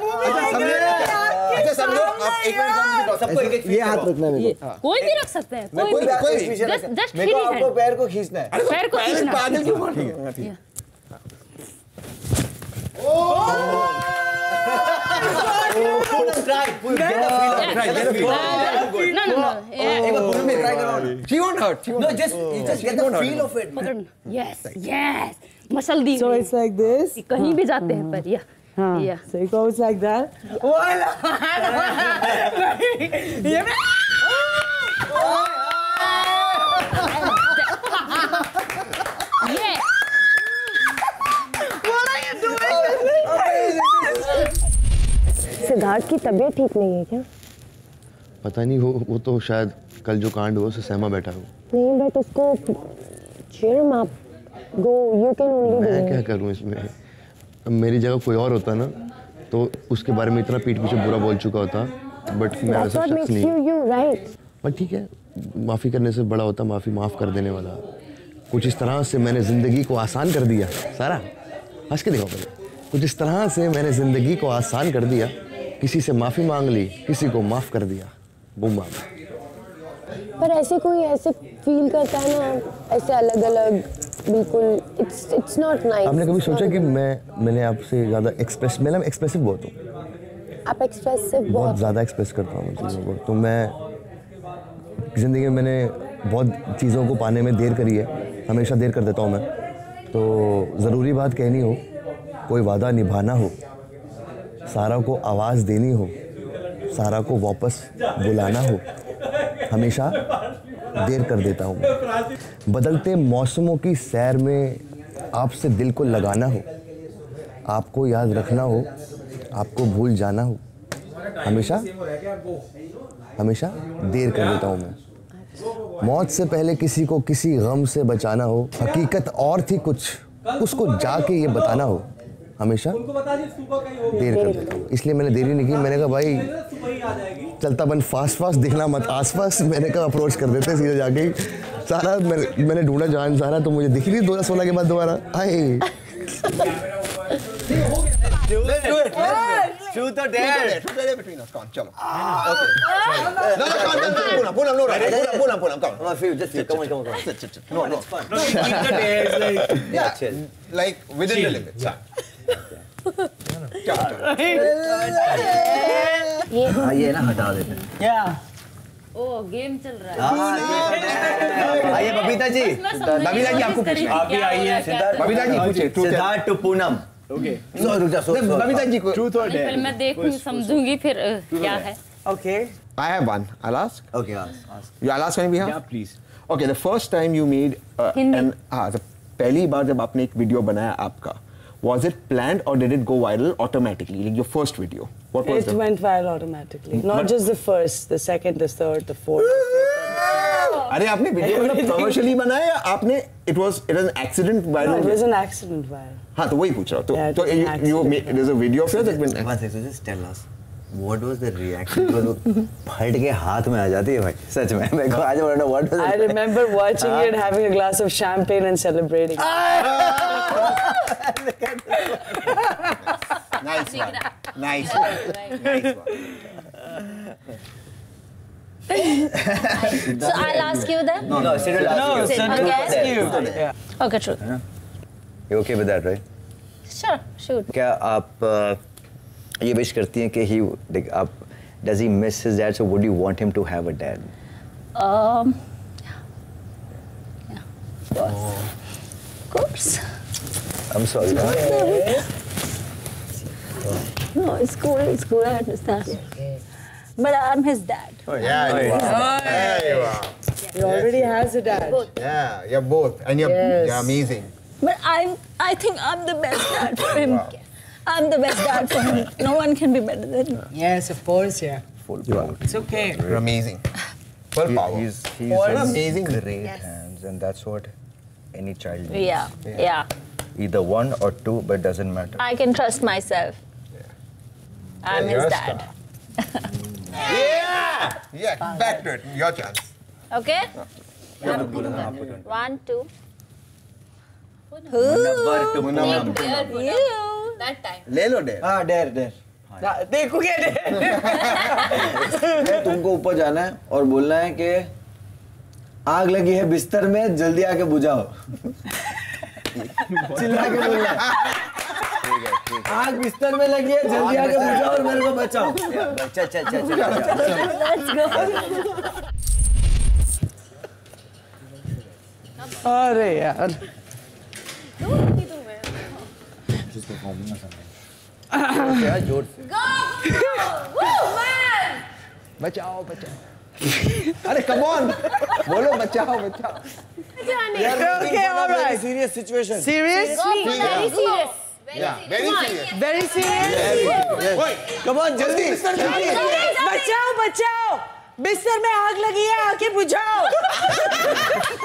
J: अच्छा समझो, आप एक मिनट
B: सबको एक एक
J: ये हाथ रखना है मेरे को।
E: कोई भी रख सकते हैं,
B: कोई
E: कोई भी।
B: कोई पीछे
E: Just-
B: रखना।
E: just
B: मेरे को
E: free
B: आपको
E: hand।
B: पैर को खींचना है।
E: पैर को खींचना।
J: पागल क्यों मार रहे हो?
B: Try, get a feel of it, get a feel of it.
E: No, no, no. Yeah.
B: एक बार पूरे में try करो।
J: She won't hurt. She won't
B: No,
J: hurt.
B: just just get the feel of it.
E: पकड़। Yes, yes. मसल दी।
L: So it's like this.
E: कहीं भी जाते हैं पर, yeah.
L: हाँ.
E: Yeah.
L: So it goes like that.
E: Yeah.
G: Siddharth की तबीयत ठीक नहीं है क्या?
N: पता नहीं, वो वो तो शायद कल जो कांड हुआ उससे सहमा बैठा हो।
G: नहीं बट उसको cheer him up. Go, you can only do
N: मैं
G: it.
N: क्या करूं इसमें? मेरी जगह कोई और होता ना तो उसके बारे में इतना पीठ पीछे बुरा बोल चुका होता, बट मैं वैसा शख्स नहीं। बट ठीक है, माफ़ी करने से बड़ा होता माफ़ी माफ़ कर देने वाला। कुछ इस तरह से मैंने ज़िंदगी को आसान कर दिया। सारा हंस के दिखाओ पहले। कुछ इस तरह से मैंने ज़िंदगी को आसान कर दिया, किसी से माफ़ी मांग ली, किसी को माफ़ कर दिया। Boom bam.
G: पर ऐसे कोई ऐसे फील करता है ना, ऐसे अलग अलग बिल्कुल, इट्स इट्स नॉट नाइस। आपने
N: कभी सोचा कि मैं मैंने आपसे ज़्यादा एक्सप्रेस, मैं एक्सप्रेसिव बहुत हूँ।
G: आप एक्सप्रेसिव बहुत
N: बहुत ज़्यादा एक्सप्रेस करता हूँ चीज़ों को। तो मैं ज़िंदगी में मैंने बहुत चीज़ों को पाने में देर करी है, हमेशा देर कर देता हूँ मैं। तो ज़रूरी बात कहनी हो, कोई वादा निभाना हो, सारा को आवाज़ देनी हो, सारा को वापस बुलाना हो, हमेशा देर कर देता हूँ। बदलते मौसमों की सैर में आपसे दिल को लगाना हो, आपको याद रखना हो, आपको भूल जाना हो, हमेशा हमेशा देर कर देता हूँ मैं। मौत से पहले किसी को किसी गम से बचाना हो, हकीकत और थी कुछ, उसको जाके ये बताना हो, हमेशा देर कर देता हूँ। इसलिए मैंने देरी नहीं की। मैंने कहा भाई चलता बन, फास्ट फास्ट दिखना मत आसपास। मैंने कहा अप्रोच कर देते सीधे जाके। सारा मैंने मैंने ढूंढा जान सारा, तो मुझे दिख रही दो हज़ार सोलह के बाद दोबारा आए।
B: Let's do it. Truth or dare?
J: Truth or dare between us. Come on, chalo. Okay. No, no, come on, come on, Poonam, Poonam, no, right? Poonam, Poonam, Poonam, come on.
B: Come on, Phil, just sit. Come on, come on, come on. Sit, sit, sit. No, no, it's fun.
J: No, truth or dare is like, yeah, chill. Like within the limits. चलो
B: ये हाँ ये ना हटा देते हैं।
L: Yeah.
E: ओ गेम चल रहा है।
B: आइए बबीता जी, बबीता जी आपको पूछना है।
M: आप भी आइए।
B: बबीता जी पूछिए। Siddharth to Poonam. Okay. So रुक जा, सो बबीता जी को ट्रूथ और डेयर।
E: पहले मैं देखूंगी, समझूंगी, फिर क्या है।
J: Okay. I have one. I'll ask.
B: Okay, ask. Ask.
J: You I'll ask on your behalf?
M: Yeah, please.
J: Okay, the first time you made uh,
E: Hindi.
J: an हाँ, the पहली बार जब आपने एक वीडियो बनाया आपका, was it planned or did it go viral automatically? Like your first video. What was
L: It
J: the?
L: went viral automatically. Not
J: But-
L: just the first, the second, the third, the fourth. the fifth.
J: अरे आपने वीडियो मतलब commercially बनाया या आपने it was it was an accident
L: No,
J: viral?
L: it was an accident viral.
J: हाँ तो वही पूछ रहा हूँ तो
L: Yeah, it
J: तो
L: was an
J: you, you
L: accident.
J: made, there's a video of yours that's been
B: One second, so just tell us. What was the reaction? Because वो फट के हाथ में आ जाती है भाई, सच में। मेरे को आज बोलना what was it?
L: I remember watching it, having a glass of champagne and celebrating.
J: nice one, nice one, nice one.
I: So I'll ask you then.
B: No, no, Sid will ask
L: No,
B: you.
L: Sid will
I: Okay.
L: ask you. Yeah.
I: Okay, true.
B: You okay with that, right?
I: Sure, shoot.
B: क्या आप uh, ये विश करती हैं कि he like आप does he miss his dad? So would you want him to have a dad?
I: Um, yeah, yeah, of course. Of course.
B: I'm sorry.
I: No, it's cool. It's cool. I understand. But I'm his dad.
J: Oh yeah, you are. Yeah, you are.
L: He already has a dad.
J: Yeah, you're both, and you're
L: Yes.
J: you're amazing.
I: But I'm. I think I'm the best dad for him. I'm the best dad for him. No one can be better than me.
L: Yes, of course, yeah.
B: Full power.
L: It's okay.
J: You're amazing. Full
B: He-
J: power.
B: He's he's
J: Full
B: in
J: amazing.
B: great
I: Yes.
B: hands, and that's what any child needs.
I: Yeah, yeah.
B: Either one or two, but doesn't matter.
I: I can trust myself. I'm
J: You're
I: his
J: a
I: dad.
J: Yeah, yeah. Back to it. Your chance.
I: Okay? One, two.
B: Munawwar to
J: Munawwar to
I: You. That time.
J: ले लो डेर.
B: हाँ, dare, dare.
L: देखो क्या dad.
H: तुमको ऊपर जाना है और बोलना है कि आग लगी है बिस्तर में, जल्दी आके बुझाओ। चिल्ला के बोलना है। आग बिस्तर में लगी है, जल्दी आके बुझाओ और मेरे को बचाओ।
B: चल चल चल चल।
I: Let's go.
L: अरे यार.
B: क्या जोर से?
I: Go! Woo, man!
J: बचाओ बचाओ. अरे come on. बोलो बचाओ बचाओ.
L: Okay, all right.
H: Serious situation.
L: Serious?
I: Go, very serious.
J: Yeah, very serious.
L: Very serious?
J: Wait.
H: Come on, जल्दी, जल्दी.
L: बचाओ बचाओ. बिस्तर में आग लगी है, आके बुझाओ.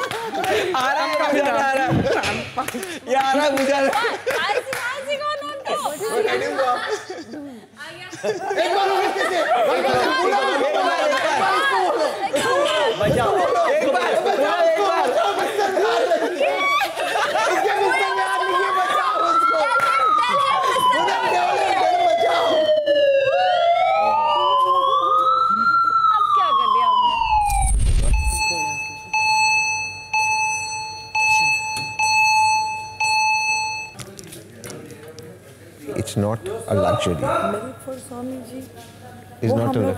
L: आराम का बुझा रहा है.
H: ये आ रहा है बुझा रहा है।
I: I see, I see, go, no, no.
J: एक बार और इसके से एक बार इसको बोलो बचाओ एक बार बचाओ एक बार इसके बिस्तर में हाथ लीजिए बचाओ उसको उधर बचाओ
I: अब क्या कर दिया हमने
J: It's not a luxury. It's not a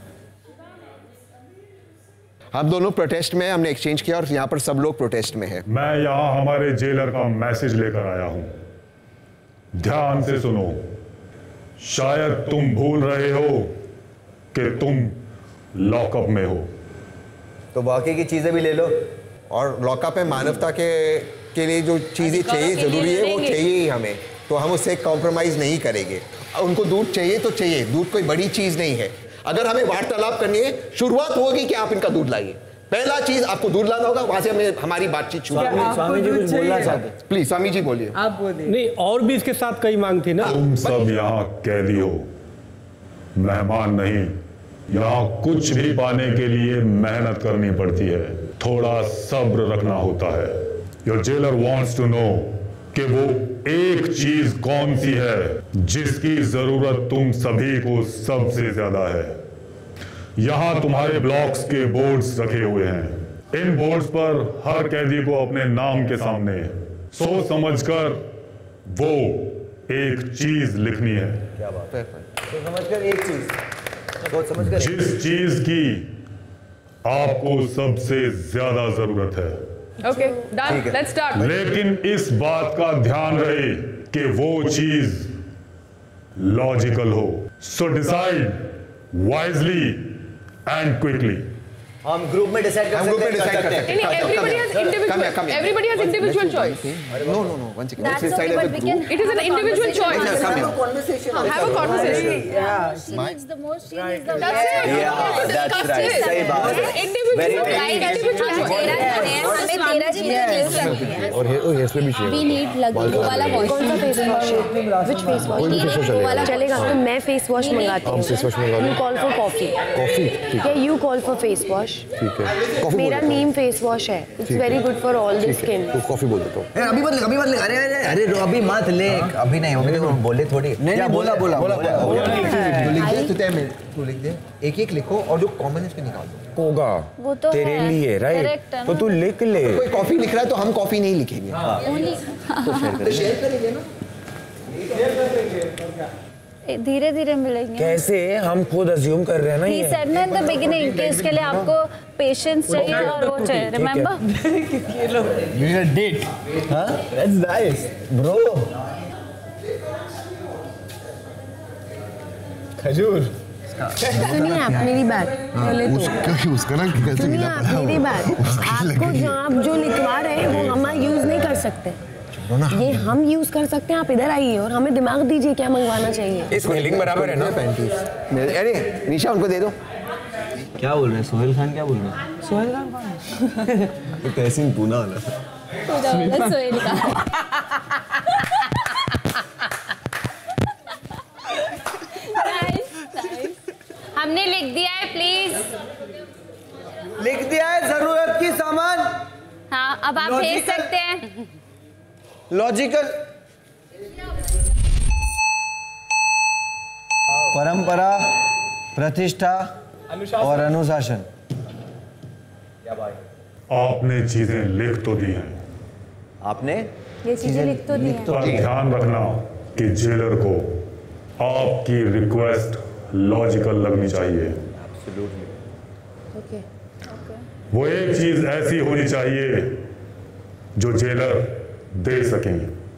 J: हम दोनों प्रोटेस्ट में हमने एक्सचेंज किया और यहाँ पर सब लोग प्रोटेस्ट में हैं।
O: मैं यहाँ हमारे जेलर का मैसेज लेकर आया हूँ। ध्यान से सुनो। शायद तुम भूल रहे हो कि तुम लॉकअप में हो।
B: तो बाकी की चीजें भी ले लो।
J: और लॉकअप में मानवता के के लिए जो चीजें चाहिए जरूरी है वो चाहिए ही हमें, तो हम उससे कॉम्प्रोमाइज नहीं करेंगे। उनको दूध चाहिए तो चाहिए, दूध कोई बड़ी चीज नहीं है। अगर हमें वार्तालाप करनी है, शुरुआत होगी कि आप इनका दूध लाइए। पहला चीज आपको दूध लाना होगा, वहां से हमें हमारी बातचीत शुरू होगी।
M: स्वामी जी कुछ बोलना चाहते हैं।
J: प्लीज स्वामी जी बोलिए।
M: आप बोलिए। नहीं, और भी इसके साथ कई मांग थी ना।
O: तुम सब यहाँ कैदी हो, मेहमान नहीं। यहाँ कुछ भी पाने के लिए मेहनत करनी पड़ती है, थोड़ा सब्र रखना होता है। Your jailer wants to know कि वो एक चीज कौन सी है जिसकी जरूरत तुम सभी को सबसे ज्यादा है। यहां तुम्हारे ब्लॉक्स के बोर्ड्स रखे हुए हैं। इन बोर्ड्स पर हर कैदी को अपने नाम के सामने सोच समझकर वो एक चीज लिखनी है।
B: क्या बात है? सोच समझकर एक चीज सोच समझकर
O: जिस चीज की आपको सबसे ज्यादा जरूरत है।
C: Okay, done. Let's start.
O: लेकिन इस बात का ध्यान रहे कि वो चीज लॉजिकल हो। So decide wisely and quickly.
B: हम ग्रुप में डिसाइड कर सकते हैं।
C: Everybody has individual. Everybody has individual choice.
J: No, no, no. One second.
I: That's
J: Let's decide
I: okay,
J: as a
I: but we
J: group.
I: can
C: It is an individual choice.
J: Come here.
C: Have a conversation.
I: Yeah. She needs the most. She needs the most.
C: That's it.
B: Yeah, that's right. सही बात है।
C: Individual.
B: Very
C: Individual choice.
N: और ये हेयर स्प्रे भी चाहिए।
G: We need luggage. वो वाला wash. कौन सा face wash है? Which face wash?
N: कोई भी face wash
G: वो वाला
N: चलेगा।
G: चलेगा। तो मैं face wash मंगाती हूँ।
N: आप face wash मंगा लो।
G: You call for coffee.
N: Coffee ठीक है।
G: Yeah, you call for face wash.
N: ठीक है। कॉफी
G: मेरा नीम फेस वॉश है। It's very good for all the skin.
N: तो कॉफी बोल देता हूँ।
B: ए, अभी मत ले, अभी मत ले। अरे अरे अरे रो, अभी मत ले। अभी नहीं, अभी तो बोले थोड़ी।
J: नहीं बोला बोला बोला
B: बोला।
J: लिख दे, तू तय में तू लिख दे, एक एक लिखो और जो कॉमन है उसको निकाल दो।
F: होगा
I: वो तो
F: तेरे
I: है।
F: लिए राइट,
I: Correct है
F: तो
I: ना?
F: तू लिख ले।
J: कोई कॉफी लिख रहा है तो हम कॉफी नहीं लिखेंगे।
I: Only-
J: शेयर करेंगे ना।
I: धीरे धीरे मिलेंगे।
F: कैसे? हम खुद अज्यूम कर रहे हैं ना
I: He
F: ये।
I: said ना in the beginning कि इसके लिए आपको पेशेंस चाहिए और वो चाहिए। Remember?
B: You need a date. Huh? That's nice, bro. खजूर।
G: सुनिए आप मेरी बात पहले तो
N: उसका उसका ना कैसे
G: सुनिए
N: गिला
G: आप
N: पड़ा
G: मेरी
N: वो।
G: बात
N: उसकी लग
G: आपको
N: गई।
G: जो आप जो लिखवा रहे हैं वो हम यूज नहीं कर सकते। ये हम यूज कर सकते हैं। आप इधर आइए और हमें दिमाग दीजिए क्या मंगवाना चाहिए।
F: स्पेलिंग बराबर है ना?
J: पैंतीस। अरे निशा उनको दे दो।
H: क्या बोल रहे हैं? सोहेल खान क्या बोल रहे हैं?
G: सोहेल खान
H: तो तहसीन पूना वाला।
I: सोहेल का। हमने लिख दिया है, प्लीज।
B: लिख दिया है जरूरत की सामान।
I: हाँ, अब आप भेज सकते हैं।
B: लॉजिकल। परंपरा, प्रतिष्ठा और अनुशासन।
O: आपने चीजें लिख तो दी हैं,
B: आपने
G: ये चीजें लिख तो दी हैं।
O: पर ध्यान रखना कि जेलर को आपकी रिक्वेस्ट लॉजिकल लगनी चाहिए।
G: ओके।
O: वो एक चीज ऐसी होनी चाहिए जो जेलर दे सकें।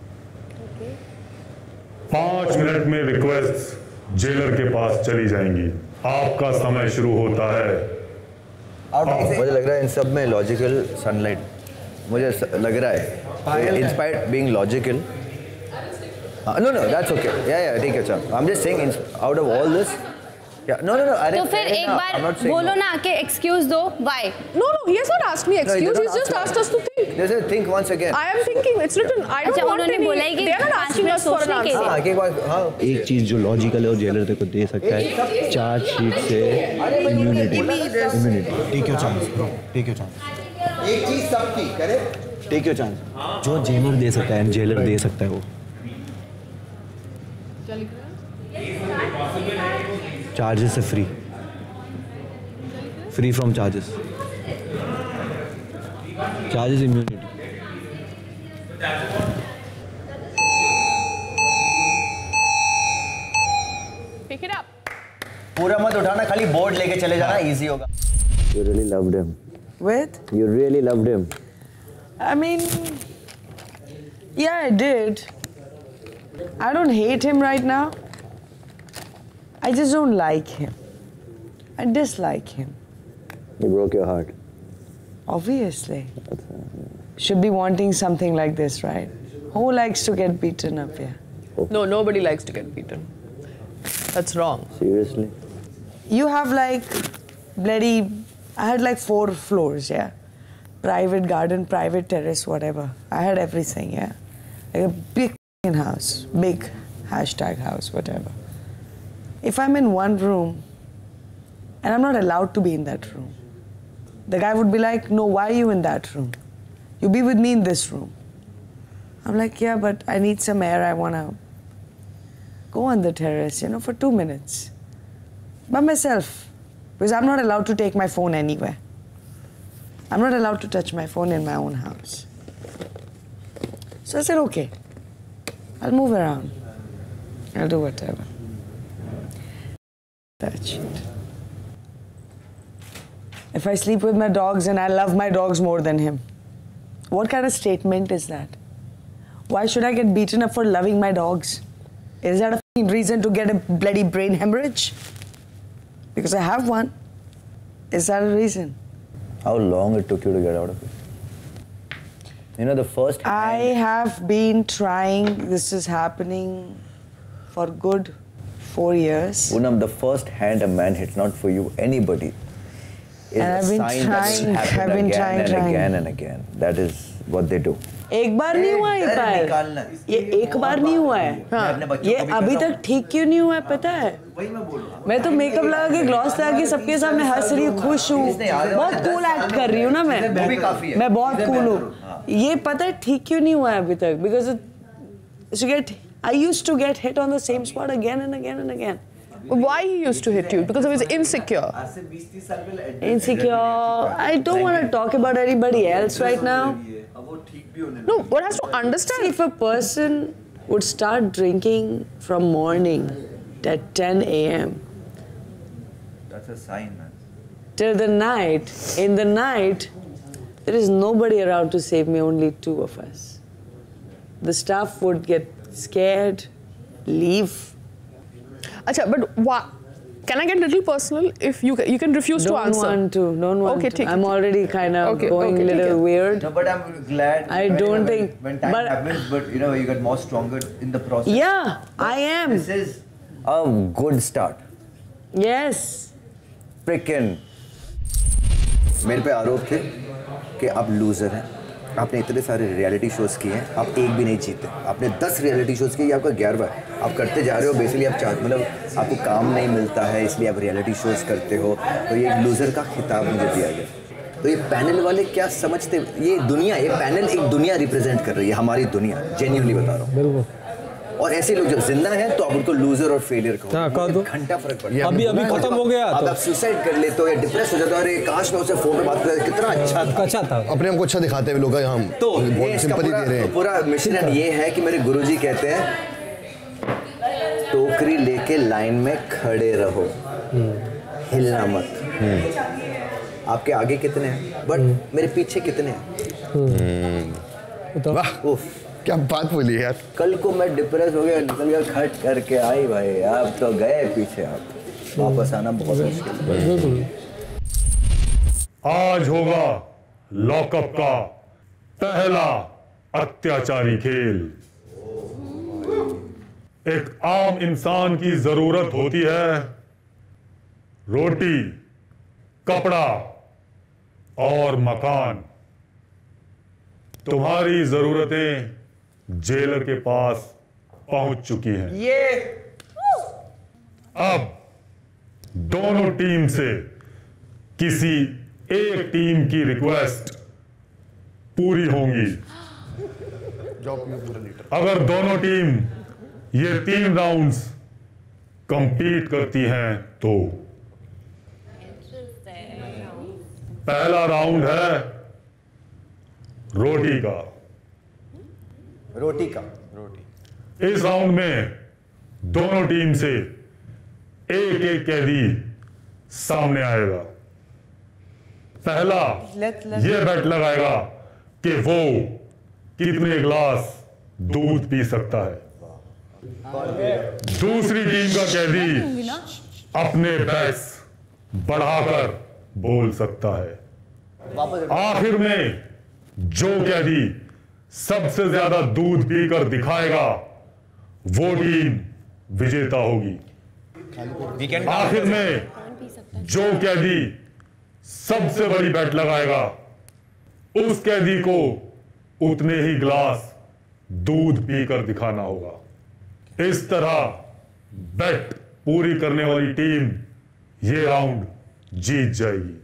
O: पांच मिनट में रिक्वेस्ट जेलर के पास चली जाएंगी। आपका समय शुरू होता है।
B: मुझे लग रहा है इन सब में लॉजिकल सनलाइट मुझे लग रहा है inspired being logical. No no that's okay. Yeah yeah ठीक है चल। I am just saying out of all this Yeah, no, no, no.
I: तो फिर एक बार बोलो ना कि excuse दो. Why?
C: No, no. He has not asked me excuse. He's just asked us to think.
B: They said think once again.
C: I am thinking. It's written. I don't want any. They are not asking us for an answer.
B: हाँ, एक बार हाँ.
N: एक चीज जो लॉजिकल है और जेलर तेरे को दे सकता है चार्जशीट से immunity immunity
P: take your chance bro take your chance
J: एक चीज सब थी करेक्ट
P: टेक योर चांस जो जेलर दे सकता है जेलर दे सकता है वो चार्जेस से free free from charges charges immunity
C: Pick it up.
B: पूरा मत उठाना खाली बोर्ड लेके चले जाना इजी होगा.
H: You really loved him.
L: With?
H: You really loved him.
L: I mean, yeah, I did. I don't hate him right now. I just don't like him. I dislike him.
H: He broke your heart.
L: Obviously. Should be wanting something like this, right? Who likes to get beaten up here?
C: No, nobody likes to get beaten. That's wrong.
H: Seriously?
L: You have like bloody, I had like four floors, yeah? Private garden, private terrace, whatever. I had everything, yeah? Like a big house, big hashtag house, whatever. If I'm in one room and I'm not allowed to be in that room, the guy would be like, no, why are you in that room? You be with me in this room. I'm like, yeah, but I need some air. I want to go on the terrace, you know, for two minutes. By myself. Because I'm not allowed to take my phone anywhere. I'm not allowed to touch my phone in my own house. So I said, okay, I'll move around. I'll do whatever. That shit. If I sleep with my dogs and I love my dogs more than him, what kind of statement is that? Why should I get beaten up for loving my dogs? Is that a f***ing reason to get a bloody brain hemorrhage? Because I have one. Is that a reason?
H: How long it took you to get out of it? You know, the first...
L: I have been trying, this is happening for good four years.
H: Poonam, the first hand a man hits, not for you, anybody, is
L: And I've
H: a
L: been
H: sign
L: trying,
H: that will happen
L: I've been
H: again
L: trying,
H: and
L: trying.
H: again and again. That is what they do.
L: एक बार नहीं हुआ ये पायल ये एक बार नहीं हुआ है हाँ, ये अभी तक ठीक क्यों नहीं हुआ है पता है मैं तो मेकअप लगा के ग्लॉस लगा के सबके सामने हंस रही हूँ खुश हूँ बहुत कूल एक्ट कर रही हूँ ना मैं मैं बहुत कूल हूँ ये पता है ठीक क्यों नहीं हुआ है अभी तक because I used to get hit on the same spot again and again and again.
C: Why he used to hit you? Because he was insecure.
L: Insecure. I don't want to talk about anybody else right now.
C: No, one has to understand.
L: See, if a person would start drinking from morning at ten A M
B: That's a sign, man.
L: Till the night, in the night, there is nobody around to save me, only two of us. The staff would get scared, leave.
C: Acha, but why? Can I get a little personal? If you you can refuse
L: don't
C: to answer.
L: Don't want to. Don't want
C: okay,
L: to.
C: Take
L: I'm
C: it.
L: already kind of
C: okay,
L: going a
C: okay,
L: little weird.
B: No, but I'm glad.
L: I
B: when,
L: don't
B: when,
L: think.
B: When time
L: but,
B: happens, but you know, you get more stronger in the process.
L: Yeah,
B: but
L: I am.
B: This is
H: a good start.
L: Yes.
B: Freaking. मेरे पे आरोप थे कि आप लूजर हैं आपने इतने सारे रियलिटी शोज किए हैं आप एक भी नहीं जीते आपने दस रियलिटी शोज किए ये आपका ग्यारहवां है आप करते जा रहे हो बेसिकली आप चाह मतलब आपको काम नहीं मिलता है इसलिए आप रियलिटी शोज करते हो तो ये लूजर का खिताब मुझे दिया गया तो ये पैनल वाले क्या समझते ये दुनिया ये पैनल एक दुनिया रिप्रेजेंट कर रही है हमारी दुनिया जेन्युइनली बता रहा हूँ और ऐसे लोग जब जिंदा हैं तो आप उनको लूजर और फेलियर कहो
M: हाँ, कह दो
B: घंटा फर्क पड़ता है
M: अभी अभी खत्म हो गया
B: अब आप सुसाइड कर लेते हो या डिप्रेस हो जाते हो अरे काश मैं उससे फोन पे बात कर कितना अच्छा था
M: अच्छा था
N: अपने हमको अच्छा दिखाते हुए लोग हम
B: तो
N: बहुत सिंपैथी दे रहे हैं
B: पूरा मिशन ये है कि मेरे गुरुजी कहते हैं टोकरी लेके लाइन में खड़े रहो हिलना मत आपके आगे कितने हैं बट मेरे पीछे कितने हैं
N: वाह क्या बात बोली यार
B: कल को मैं डिप्रेस हो गया निकल गया खट करके आई भाई आप तो गए पीछे आप वापस आना बहुत मुश्किल
O: आज होगा लॉकअप का पहला अत्याचारी खेल एक आम इंसान की जरूरत होती है रोटी, कपड़ा और मकान, तुम्हारी जरूरतें जेलर के पास पहुंच चुकी हैं।
L: ये
O: अब दोनों टीम से किसी एक टीम की रिक्वेस्ट पूरी होंगी। अगर दोनों टीम ये तीन राउंड्स कंपीट करती हैं तो पहला राउंड है रोटी का।
B: रोटी का रोटी
O: इस राउंड में दोनों टीम से एक एक कैदी सामने आएगा। पहला
L: let, let.
O: यह बेट लगाएगा कि वो कितने ग्लास दूध पी सकता है। दूसरी टीम का कैदी अपने बैस बढ़ाकर बोल सकता है। आखिर में जो कैदी सबसे ज्यादा दूध पीकर दिखाएगा वो टीम विजेता होगी। आखिर में जो कैदी सबसे बड़ी बेट लगाएगा उस कैदी को उतने ही ग्लास दूध पीकर दिखाना होगा। इस तरह बेट पूरी करने वाली टीम ये राउंड जीत जाएगी।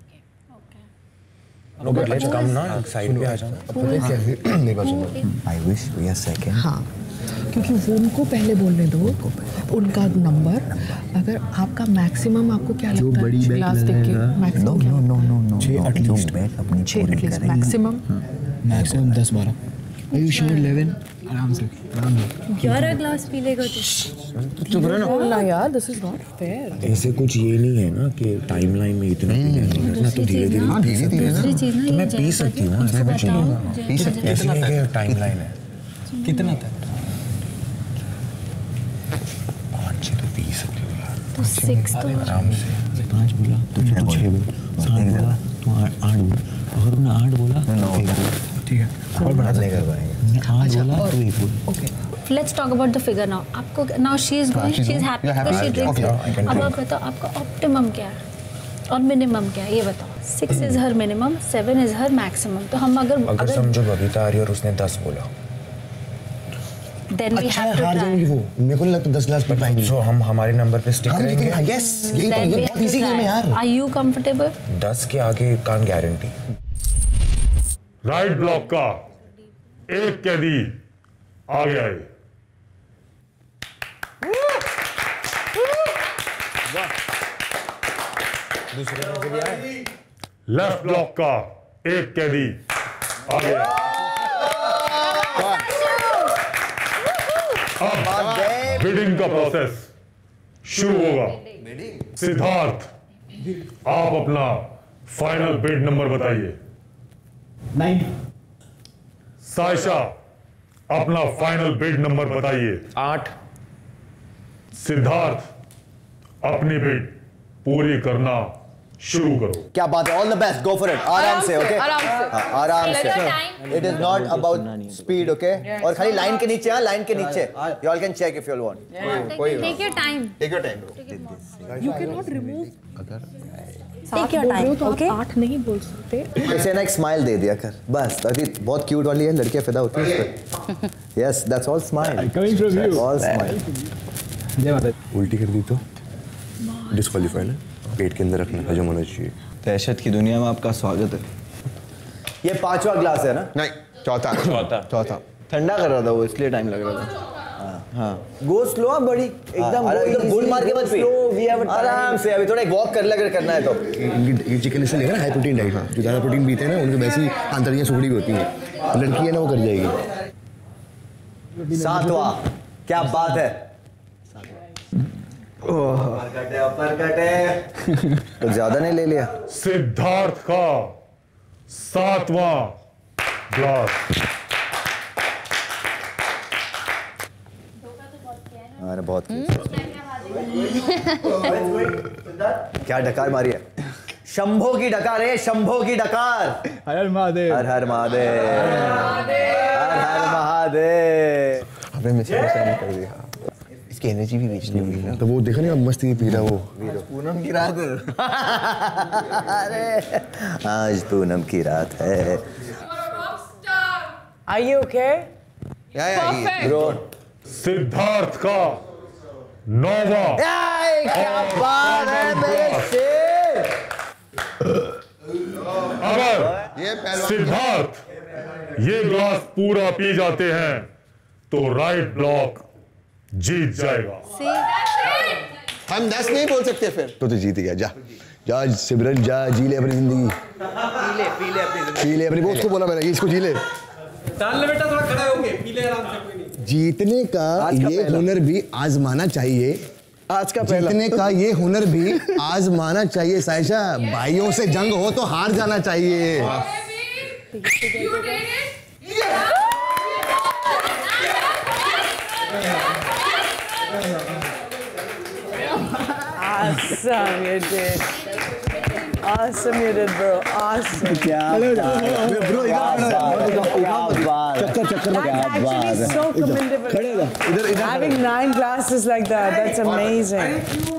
F: Robert, let's come ना, साइड पे आ जाओ।
N: मेरी बात सुनो।
Q: I wish we are second.
R: हाँ, क्योंकि वो उनको पहले बोलने दो, उनका नंबर। अगर आपका मैक्सिमम आपको क्या लगता है?
Q: बड़ी
R: ग्लास देख के मैक्सिमम क्या?
Q: नो नो नो नो
R: छह
Q: एटलीस्ट बेट अपनी
R: छह एटलीस्ट मैक्सिमम
Q: मैक्सिमम दस बारह। Are you sure eleven? आराम से आराम से।
K: ग्यारह ग्लास पी लेगा तो
F: चुप रहे ना।
R: बोलना यार, this is not fair.
F: ऐसे कुछ ये नहीं है ना कि टाइमलाइन में इतना ना, तो धीरे धीरे
K: दूसरी चीज ना,
F: तो मैं पी सकती हूँ, ऐसा कुछ नहीं।
Q: पी सकती
F: ऐसे नहीं कि टाइमलाइन है।
Q: कितना था?
F: पाँच छः तो पी सकती हूँ यार।
K: तो सिक्स तो
F: आराम से।
Q: पाँच बोला तो फिर तो छः बोल, सात बोला तो आठ आठ बोल, अगर उन्होंने आठ बोला तो एक बोल, ठीक है। और बढ़ा नहीं कर पाएंगे। आठ बोला तो एक बोल।
R: Okay.
K: Let's talk about the figure now. आपको now she is going, she is happy because she drinks. अब आप बताओ आपका optimum क्या है और minimum क्या है, ये बताओ। Six is her minimum, seven is her maximum. तो हम अगर
F: अगर समझो बबीता आ रही है और उसने दस बोला,
K: then we
N: अच्छा
K: have to
N: हार
K: try.
N: जाएंगी वो। मेरे को नहीं लगता दस ग्लास पी पाएंगी।
F: तो हम हमारे नंबर पे स्टिक करेंगे।
N: यस, यही तो,
K: Then
N: ये
K: we
N: बहुत
K: have to
N: इजी गेम है यार।
K: try. Are you comfortable?
F: दस के आगे कान गारंटी।
O: राइट ब्लॉक का एक कैदी आगे आए। लेफ्ट ब्लॉक का एक कैदी आगे आए। अब बिडिंग का प्रोसेस शुरू होगा। सिद्धार्थ, आप अपना फाइनल बिड नंबर बताइए।
Q: नाइन।
O: सायशा, अपना फाइनल बिड नंबर बताइए।
F: आठ।
O: सिद्धार्थ, अपनी बिड पूरी करना शुरू करो।
B: क्या बात है, all the best, go for it. आराम से, ओके,
C: आराम से।
B: हाँ, आराम
C: Take your
B: से।
C: time.
B: It is not about speed, okay. और खाली लाइन के नीचे, हाँ, लाइन के नीचे। You all can check if you want.
K: Take your time.
B: Take your time.
R: You cannot remove.
K: Take your time, okay?
R: आठ नहीं बोल सकते।
B: इसे ना एक स्माइल दे दिया कर, बस। अभी बहुत क्यूट वाली है, लड़कियां फिदा होती हैं उस पर। Yes, that's all smile.
Q: Coming from you.
B: All smile.
Q: जय माता।
N: उल्टी कर दी तो डिस्क्वालीफाइड है। पेट के अंदर रखना हजम होना चाहिए।
H: दहशत की दुनिया में आपका स्वागत है।
B: ये पांचवा ग्लास है ना?
J: नहीं, चौथा
H: चौथा
B: चौथा।
H: ठंडा कर रहा था वो, इसलिए टाइम लग रहा था। हाँ, गो स्लो आप बड़ी एकदम
B: एकदम गोल मार के मत पी। आराम से, अभी थोड़ा एक वॉक कर ले अगर करना है तो।
N: ये चिकन इसलिए लेगा ना हाई प्रोटीन डाइट। हाँ, जो ज़्यादा प्रोटीन पीते हैं ना उनके वैसी आंतरियाँ सुखड़ी भी होती हैं। लड़की है ना वो कर जाएगी।
B: सातवां, क्या बात है। अपरकट है, अपरकट है। तो ज्यादा नहीं ले लिया।
O: सिद्धार्थ का सातवां ग्लास।
B: मैंने बहुत क्या डकार मारी है। शंभो की डकार है, शंभो की डकार।
Q: हर हर महादेव।
B: हर हर महादेव। हर हर महादेव।
N: अबे मैं कर दिया।
B: उसकी एनर्जी भी वेस्ट नहीं हुई ना।
N: तो वो देखा नहीं अब मस्ती पी रहा वो
B: पूनम की रात अरे आज पूनम की रात है।
L: Are you okay?
B: या या ब्रो
O: सिद्धार्थ का नौवा।
B: क्या बात है मेरे शेर।
O: अगर सिद्धार्थ ये ग्लास पूरा पी जाते हैं तो राइट ब्लॉक जीत जाएगा।
J: हम दस नहीं बोल सकते फिर।
N: तो तो जीत गया। जा जा सिमरन जा, जी ले अपनी जिंदगी,
L: पी ले पी ले अपनी
N: जी ले अपनी। वो उसको बोला मैंने, इसको जी ले।
M: डाल ले बेटा, थोड़ा खड़ा होके पी ले आराम से, कोई नहीं।
N: जीतने का ये हुनर भी आजमाना चाहिए।
B: आज का पहला
N: जीतने का ये हुनर भी आजमाना चाहिए। साइशा, भाइयों से जंग हो तो हार जाना चाहिए।
L: Awesome, you did. Awesome, you did, bro. Awesome.
B: क्या ब्रो, चक्कर चक्कर में क्या
L: That's actually so commendable.
B: इधर इधर
L: Having nine glasses like that, that's amazing.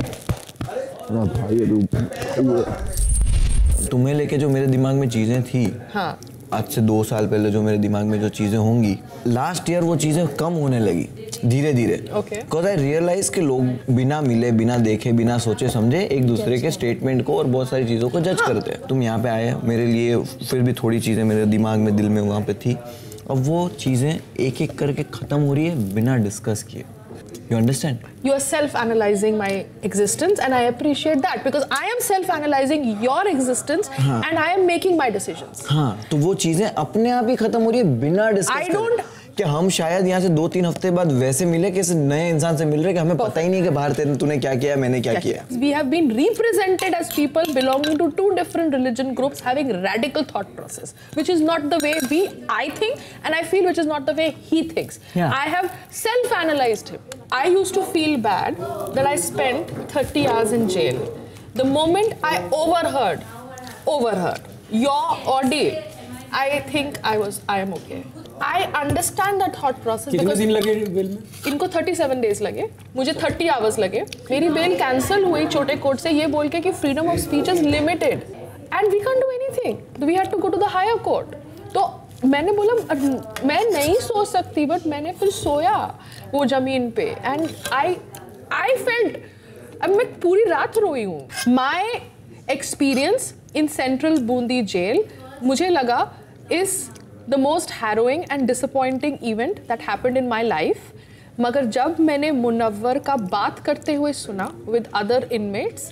H: तुम्हें लेके जो मेरे दिमाग में चीजें थी,
L: हाँ,
H: आज से दो साल पहले जो मेरे दिमाग में जो चीजें होंगी, लास्ट ईयर वो चीजें कम होने लगी धीरे धीरे। बिकॉज आई रियलाइज कि लोग बिना मिले, बिना देखे, बिना सोचे समझे एक दूसरे के स्टेटमेंट को और बहुत सारी चीजों को जज करते हैं। तुम यहाँ पे आए, मेरे लिए फिर भी थोड़ी चीजें मेरे दिमाग में, दिल में वहाँ पे थी। अब वो चीजें एक एक करके खत्म हो रही है बिना डिस्कस किए। You understand?
C: You are self-analyzing my existence, and I appreciate that because I am self-analyzing your existence,
H: हाँ.
C: and I am making my decisions.
H: हाँ, तो वो चीजें अपने आप ही खत्म हो रही है बिना डिस्कस
C: I don't.
H: कि हम शायद यहाँ से दो तीन हफ्ते बाद वैसे मिले कि नए इंसान से मिल रहे कि हमें पता ही नहीं कि बाहर तेरे तूने क्या किया, मैंने क्या किया।
C: We have been represented as people belonging to two different religion groups having radical thought process, which is not the way we, I think, and I feel which is not the way he thinks.
H: Yeah.
C: I have self-analyzed him. I used to feel bad that I spent thirty hours in jail. The moment I overheard, overheard your ordeal, I think I was, I am okay. I understand that thought process.
M: कितने दिन लगे बेल में?
C: इनको thirty-seven days लगे, मुझे thirty hours लगे। मेरी बेल कैंसिल हुई छोटे कोर्ट से ये बोल के कि freedom of speech is limited and we can't do anything. We had to go to the higher court. तो मैंने बोला मैं नहीं सो सकती, बट मैंने फिर सोया वो जमीन पे and I I felt, अब मैं पूरी रात रोई हूँ। My experience in Central Bundi jail मुझे लगा is the most harrowing and disappointing event that happened in my life. मगर जब मैंने मुनव्वर का बात करते हुए सुना with other inmates,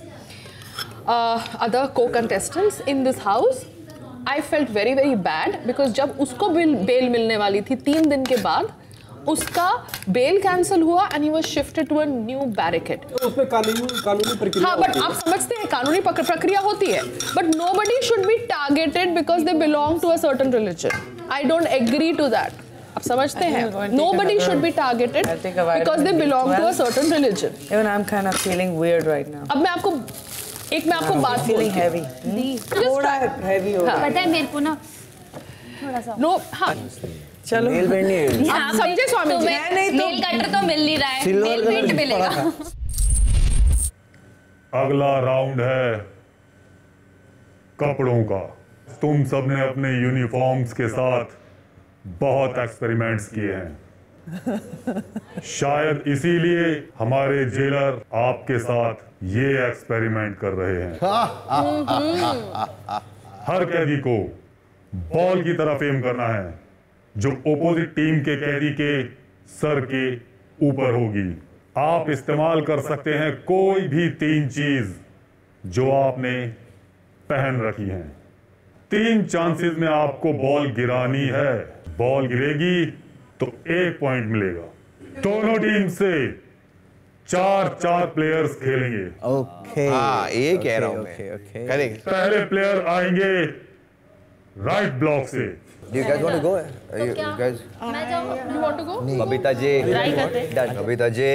C: uh, other co-contestants in this house, I felt very very bad because जब उसको बेल मिलने वाली थी तीन दिन के बाद, उसका बेल कैंसिल हुआ and he was shifted to a new barricade.
M: उसमें कानूनी कानूनी प्रक्रिया।
C: हाँ, but आप समझते हैं कानूनी प्रक्रिया होती है, but nobody should be targeted because they belong to a certain religion. I don't agree to that. आप समझते हैं? Nobody should be targeted because they belong to a certain religion.
L: Even I'm kind of feeling weird right now.
C: अब मैं आपको एक मैं आपको बात
L: feeling heavy. थोड़ा heavy हो।
K: पता है मेरे को ना थोड़ा सा।
C: No, हाँ।
L: चलो।
H: नेल पेंट नहीं
C: हाँ, समझे स्वामी जी?
K: नेल कटर तो मिल नहीं रहा है, नेल पेंट मिलेगा।
O: अगला राउंड है कपड़ों का। तुम सबने अपने यूनिफॉर्म्स के साथ बहुत एक्सपेरिमेंट्स किए हैं। शायद इसीलिए हमारे जेलर आपके साथ ये एक्सपेरिमेंट कर रहे हैं। हर कैदी को बॉल की तरफ एम करना है जो ओपोजिट टीम के कैदी के सर के ऊपर होगी। आप इस्तेमाल कर सकते हैं कोई भी तीन चीज जो आपने पहन रखी हैं। तीन चांसेस में आपको बॉल गिरानी है। बॉल गिरेगी तो एक पॉइंट मिलेगा। दोनों टीम से चार चार प्लेयर्स खेलेंगे।
B: ओके हाँ, ये कह रहा हूं मैं। करेंगे।
O: पहले प्लेयर आएंगे राइट ब्लॉक से।
B: Do you guys want to go? Are you, you guys?
K: मैं जाऊँ? You want to go?
B: Babita ji.
K: Try करते हैं।
B: Done. बबीता जी।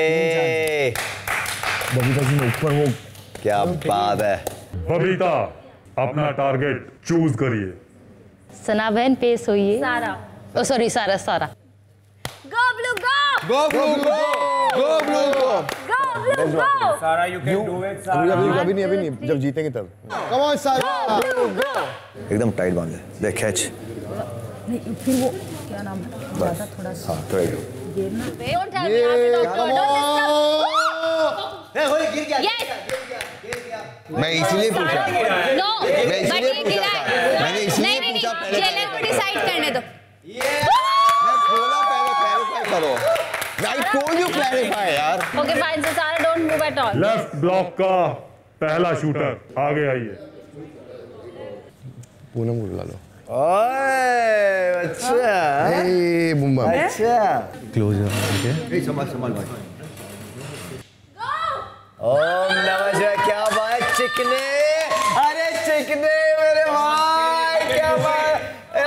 N: बबीता जी ने ऊपर वो
B: क्या बात है।
O: बबीता अपना टारगेट चूज करिए।
E: सना बहन पेश होइए।
K: सारा।
E: ओ सॉरी सारा सारा।
K: Go blue go!
J: Go blue go!
N: Go blue, go.
I: Go blue, go.
F: Sara, you can do it.
N: अभी अभी अभी नहीं अभी नहीं जब जीतेंगे तब. Come on Sara.
I: Go blue, go.
B: एकदम टाइट बांध ले. देख खींच.
E: नहीं फिर वो क्या नाम है ज़्यादा थोड़ा सा
B: हाँ थोड़ा ही.
I: Don't tell me I'm a doctor. Don't disturb.
B: नहीं होली गिर गया.
I: Yes.
N: मैं इसीलिए पूछा.
I: No.
N: मैं इसीलिए पूछा था. मैंने इसीलिए पूछा पहले.
I: जेलर को डिसाइड करने दो.
N: मैं बोला पहले क्लैरिफाई करो. I told you clarify यार.
I: Okay fine. So Sara don't move at all.
O: Left block का पहला शूटर आगे आइए.
N: पूनम को बुला लो.
B: ओए अच्छा.
N: ए बुम्बा.
B: अच्छा.
N: क्लोज है.
B: ए संभाल संभाल भाई. ओम नमः शिवाय. क्या बात चिकने. अरे चिकने मेरे भाई क्या बात.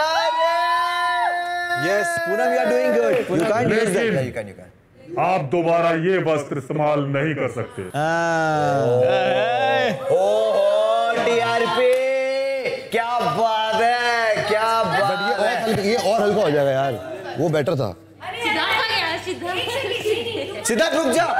B: Yes, Poonam, you are doing good. You can't use that. Yeah, you can, you can.
O: आप दोबारा ये वस्त्र इस्तेमाल नहीं कर सकते.
B: ओह टीआरपी क्या बात है क्या बात है.
N: ये और हल्का हो जाएगा यार. वो बेटर था.
B: सिद्धार्थ रुक जा.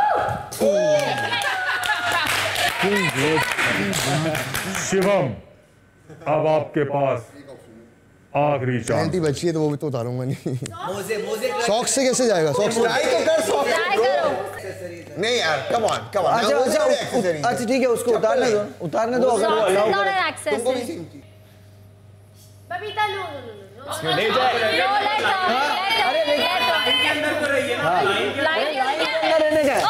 O: शिवम अब आपके पास आखिरी चांस.
N: पैंटी बची है तो वो भी तो उतारूंगा नहीं.
B: मोजे मोजे
N: सॉक्स से कैसे जाएगा? सॉक्स
B: ट्राई तो कर.
N: सॉक्स नहीं यार. Come on come on.
B: अच्छा अच्छा अच्छा ठीक है उसको उतारने दो. उतारने दो अगर वो अलाउ करे.
N: तुमको भी सेम.
I: बबीता लो लो लो.
B: नहीं जाए. अरे लाइन के अंदर रहने का.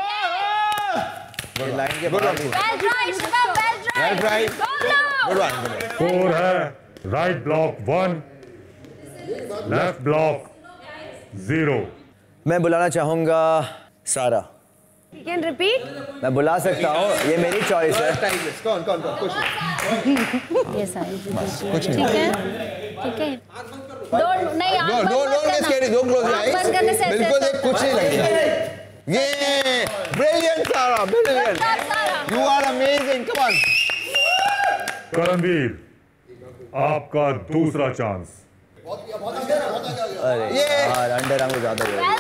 B: लाइन के बाहर.
I: Well right, Shivam, well right.
N: Good one.
O: Score है right block one, left block zero.
B: मैं बुलाना चाहूंगा सारा.
G: You can repeat.
B: मैं बुला सकता हूँ. ये मेरी चॉइस है.
N: कौन कौन कौन कुछ नहीं.
I: ये सारी
N: कुछ
I: ठीक
N: नहीं.
I: है ठीक है. डोंट नहीं आप
N: don't don't get scary. Don't close your
I: बंद करने
N: आईज.
I: से
N: बिल्कुल एक कुछ नहीं लगेगा. ये brilliant Sara. Brilliant. You are amazing. Come on.
O: Karanveer आपका दूसरा चांस.
B: अरे यार अंडर आर्म ज्यादा है.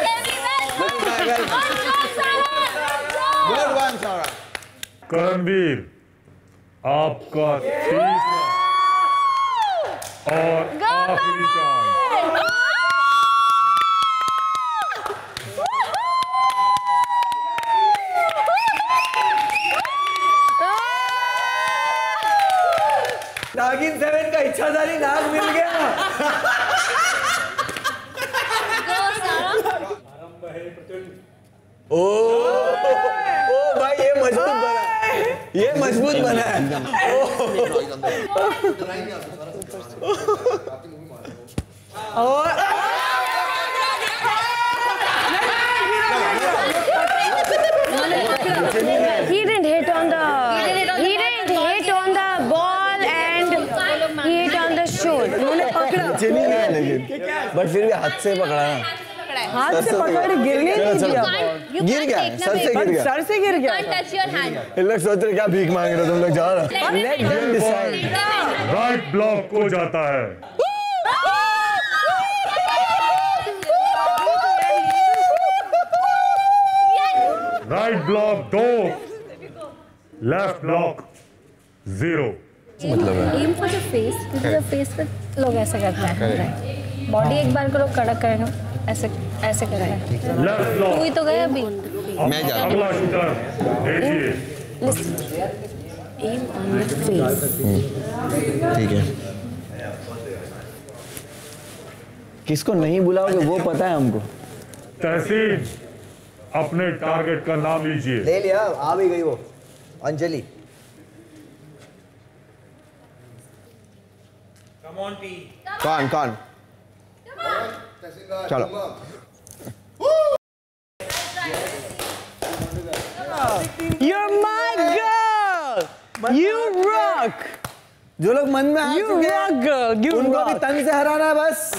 N: गुड वन सारा.
O: करणवीर आपका तीसरा और आखिरी चांस.
B: नागिन सेवन का इच्छाधारी नाग मिल गया. ओ ओ भाई ये मजबूत बना. ये मजबूत बना है. और
G: He didn't hit on the. He didn't hit on the ball and he hit on the shoot. उन्होंने पकड़ा.
B: नीचे नहीं गया लेकिन. बट फिर भी हाथ से पकड़ा ना.
L: हाथ से पकड़ गिरने नहीं दिया.
B: गिर गया. सर से गिर गया.
L: सर से गिर गया.
I: Can't touch your hand.
B: इन लोग सोच रहे क्या भीख मांग रहे हो तुम लोग. जा रहा.
I: Let
B: them decide.
O: Right block को जाता है. राइट ब्लॉक दो, लेफ्ट ब्लॉक जीरो.
K: मतलब एम फॉर द फेस, क्योंकि फेस पे लोग ऐसे करते हैं. बॉडी एक बार करो कड़क करेंगे ऐसे ऐसे करेंगे.
O: Left block.
K: तू ही तो गया अभी.
N: मैं जा.
O: अगला शूटर देखिए.
G: Aim on the face.
N: ठीक है.
B: किसको नहीं बुलाओगे वो पता है हमको.
O: तहसीन अपने टारगेट का नाम लीजिए.
B: ले लिया. आ भी गई वो अंजलि.
N: कौन कौन. चलो.
L: You're my girl. You rock.
B: जो लोग मन में आ
L: You rock girl. You
B: उनको भी
L: rock.
B: तन से हराना है बस.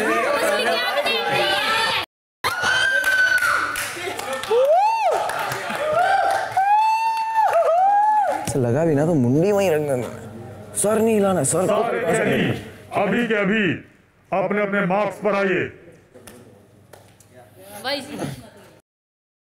B: लगा भी ना तो मुंडी वहीं रख देना. सर नहीं हिलाना. सर
O: अभी के अभी अपने अपने मार्क्स पर आइए.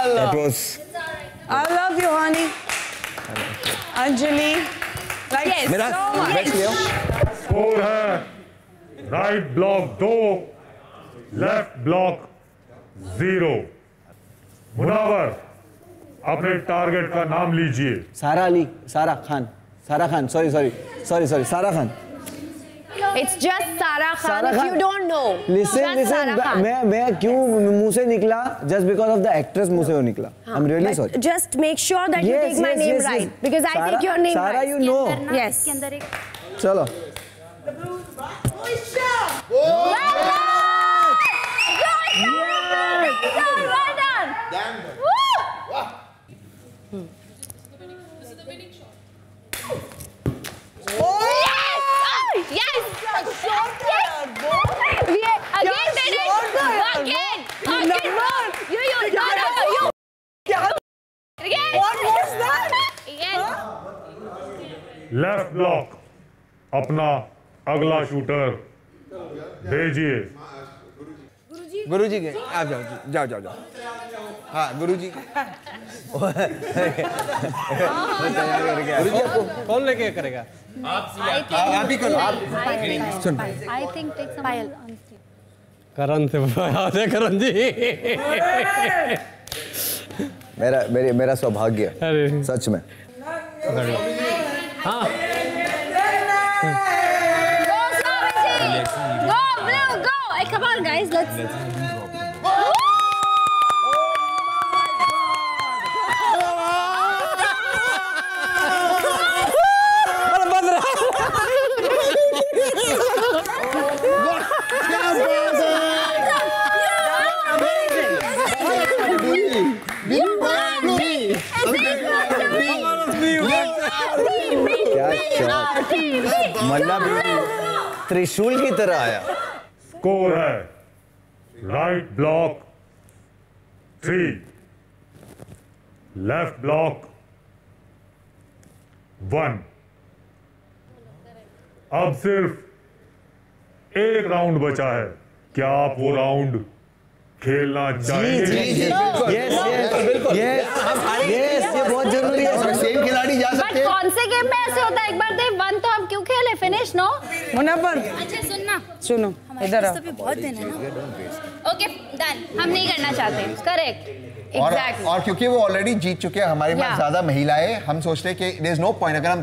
L: That
B: was.
L: I love you, honey. Anjali. Like
O: Yes.
L: so much.
O: Score है राइट ब्लॉक दो, लेफ्ट ब्लॉक जीरो। मुनावर अपने टारगेट का नाम लीजिए।
H: सारा Ali, Sara Khan, Sara Khan, sorry sorry sorry sorry Sara Khan.
G: It's just Sara Khan.
H: Sara
G: If
H: Khan.
G: you don't know,
H: Listen,
G: just
H: listen.
G: Sara Khan.
H: मैं मैं क्यों मुंह से निकला? Just because of the actress मुंह से वो निकला. I'm really
G: But
H: sorry.
G: Just make sure that you
H: Yes,
G: take my
H: yes,
G: name
H: yes,
G: right
H: yes.
G: because I
H: Sara-
G: take your name
H: Sara,
G: right.
H: you know.
G: Yes.
H: चलो.
O: लेफ्ट ब्लॉक अपना अगला शूटर भेजिए।
B: गुरुजी के आप जाओ जाओ जाओ जाओ। हाँ गुरुजी। गुरुजी आपको
M: कौन लेके करेगा?
B: आप आप ही करो। आप सुन।
K: I think take some
M: करण से बात है करण जी।
B: मेरा मेरे मेरा सौभाग्य सच में।
M: हाँ
K: Go, Blue, go! Hey, come on, guys, let's.
B: मल्ला त्रिशूल की तरह आया।
O: स्कोर है right block three, left block one. अब सिर्फ एक राउंड बचा है। क्या आप वो राउंड खेलना चाहेंगे?
H: यस यस यस, ये बहुत जरूरी है।
J: सेम खिलाड़ी जा
K: सकते हैं। कौन से गेम में ऐसे होता है? एक बार दे वन तो हम क्यों खेले? Finish no.
L: मुनावर
K: अच्छा सुनना,
L: सुनो इधर आओ।
K: बहुत दिन है ना। ओके डन, हम नहीं करना चाहते। करेक्ट।
J: और,
K: Exactly.
J: और क्योंकि वो ऑलरेडी जीत चुके हैं, हमारे पास
K: Yeah.
J: ज्यादा महिलाएं, हम सोचते हैं कि देयर इज नो पॉइंट अगर हम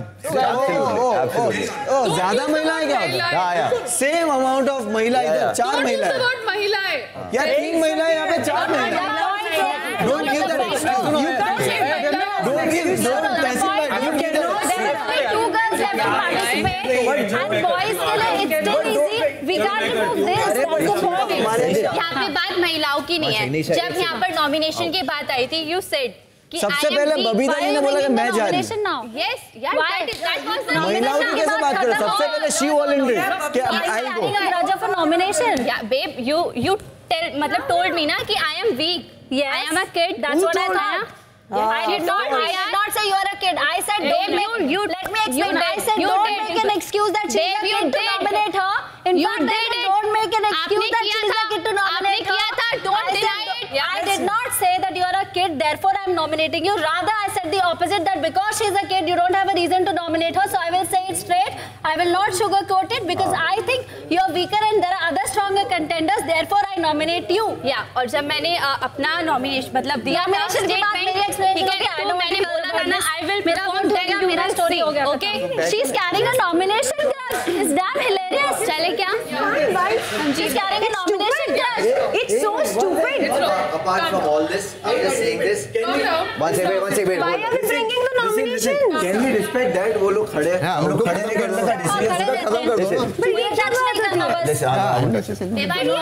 H: ओ ज्यादा महिलाएं क्या होता है? सेम अमाउंट ऑफ महिला इधर चार महिलाएं।
C: महिलाएं
H: यार तीन महिलाएं यहाँ पे चार महिलाएं। Don't give that excuse. You can't say don't give don't specify. Don't give that
K: Two girls have to participate and boys के लिए it's still easy. We can't remove this. यहाँ पे बात महिलाओं की नहीं है। जब यहाँ पर नॉमिनेशन की बात आई थी, you said
H: सबसे पहले बबीता जी ने बोला कि मैं जा रही हूँ।
K: Yes, यार that is that was the
H: महिलाओं की कैसे बात करें? सबसे पहले she volunteered कि I'll go.
K: Raja for nomination. Yeah, babe, you you tell मतलब told me ना कि I am weak. Yes. I am a kid. That's
G: Who
K: what I
G: told
K: thought. I did not. I did not say you are a kid. I said don't make. You let me explain. I said don't make an excuse that she is a kid to nominate her. In fact, I said don't make an excuse that she is a kid to nominate her. आपने किया था. Don't deny it. I did not say that you are a kid. Therefore, I am nominating you. Rather, I said the opposite. That because she is a kid, you don't have a reason to nominate her. So I will say it straight. I will not sugarcoat it because I think you are weaker and there are other stronger contenders. Therefore, I nominate you.
I: Yeah. और जब मैंने अपना नॉमिनेशन मतलब दिया था
K: स्टेटमेंट, ठीक है, तो मैंने बोला था ना आई विल
I: मेरा वोट हो गया, मेरा स्टोरी हो गया।
K: Okay, she is carrying a nomination crush. It's damn hilarious. चले क्या? She is carrying a nomination crush. It's so stupid.
B: Apart from all this, I'm just saying this. One second, one second.
G: Why are we bringing the nomination?
B: Can we respect that? वो लोग खड़े हैं, हम लोग खड़े नहीं करना था, डिसीजन खत्म कर दो।
K: But we टच नहीं करना बस।
B: जैसे हाँ,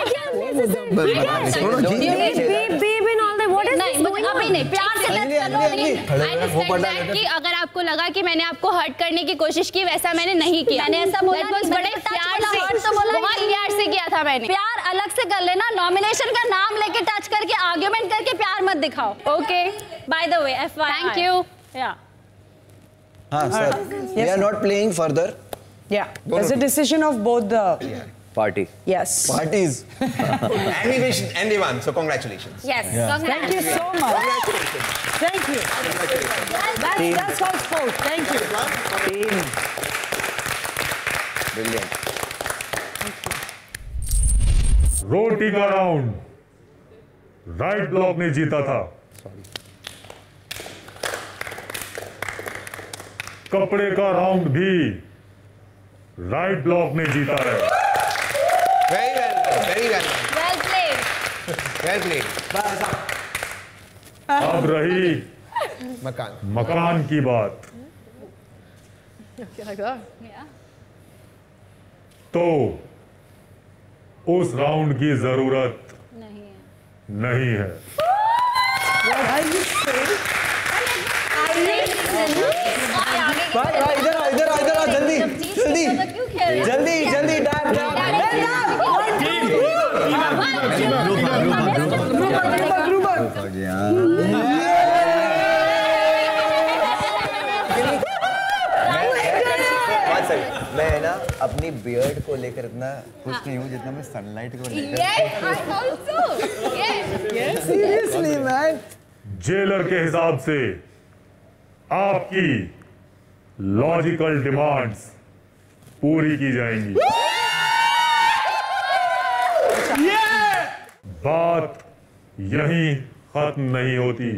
K: beep beep in all the what is this going on? अभी नहीं, प्यार से let's
I: अंडरस्टैंड कि अगर आपको लगा कि मैंने आपको हर्ट करने की कोशिश की, वैसा मैंने नहीं किया।
K: मैंने ऐसा बोला
I: That was
K: नहीं,
I: बड़े
K: मैंने
I: प्यार
K: touch
I: से
K: वाला word तो बोला
I: बहुत
K: नहीं।
I: प्यार से किया था मैंने।
K: प्यार अलग से कर लेना, नॉमिनेशन का नाम लेके टच करके आर्गुमेंट करके प्यार मत दिखाओ। Okay, by the way F Y
I: thank you.
K: या
H: हाँ sir, we are not playing further.
L: Yeah, it's a decision of both the
B: Party.
G: Yes.
J: Parties. And we wish and they won. So congratulations.
G: Yes.
J: Yeah.
G: Thank you so much. Thank you. That's, that's all sports. Thank you.
B: Team. Brilliant.
O: रोटी का राउंड राइट ब्लॉक ने जीता था। कपड़े का राउंड भी राइट ब्लॉक ने जीता है।
J: Very well. Very well.
K: Well played.
J: Well played.
O: अब रही
J: मकान
O: मकान की बात। तो उस राउंड की जरूरत नहीं है।
H: इधर आ इधर आ इधर आ जल्दी जल्दी जल्दी जल्दी डाल
B: मैं ना अपनी बियर्ड को लेकर इतना खुश नहीं हूँ जितना मैं सनलाइट को लेकर।
L: Seriously man.
O: जेलर के हिसाब से आपकी लॉजिकल डिमांड्स पूरी की जाएंगी। बात यहीं खत्म नहीं होती।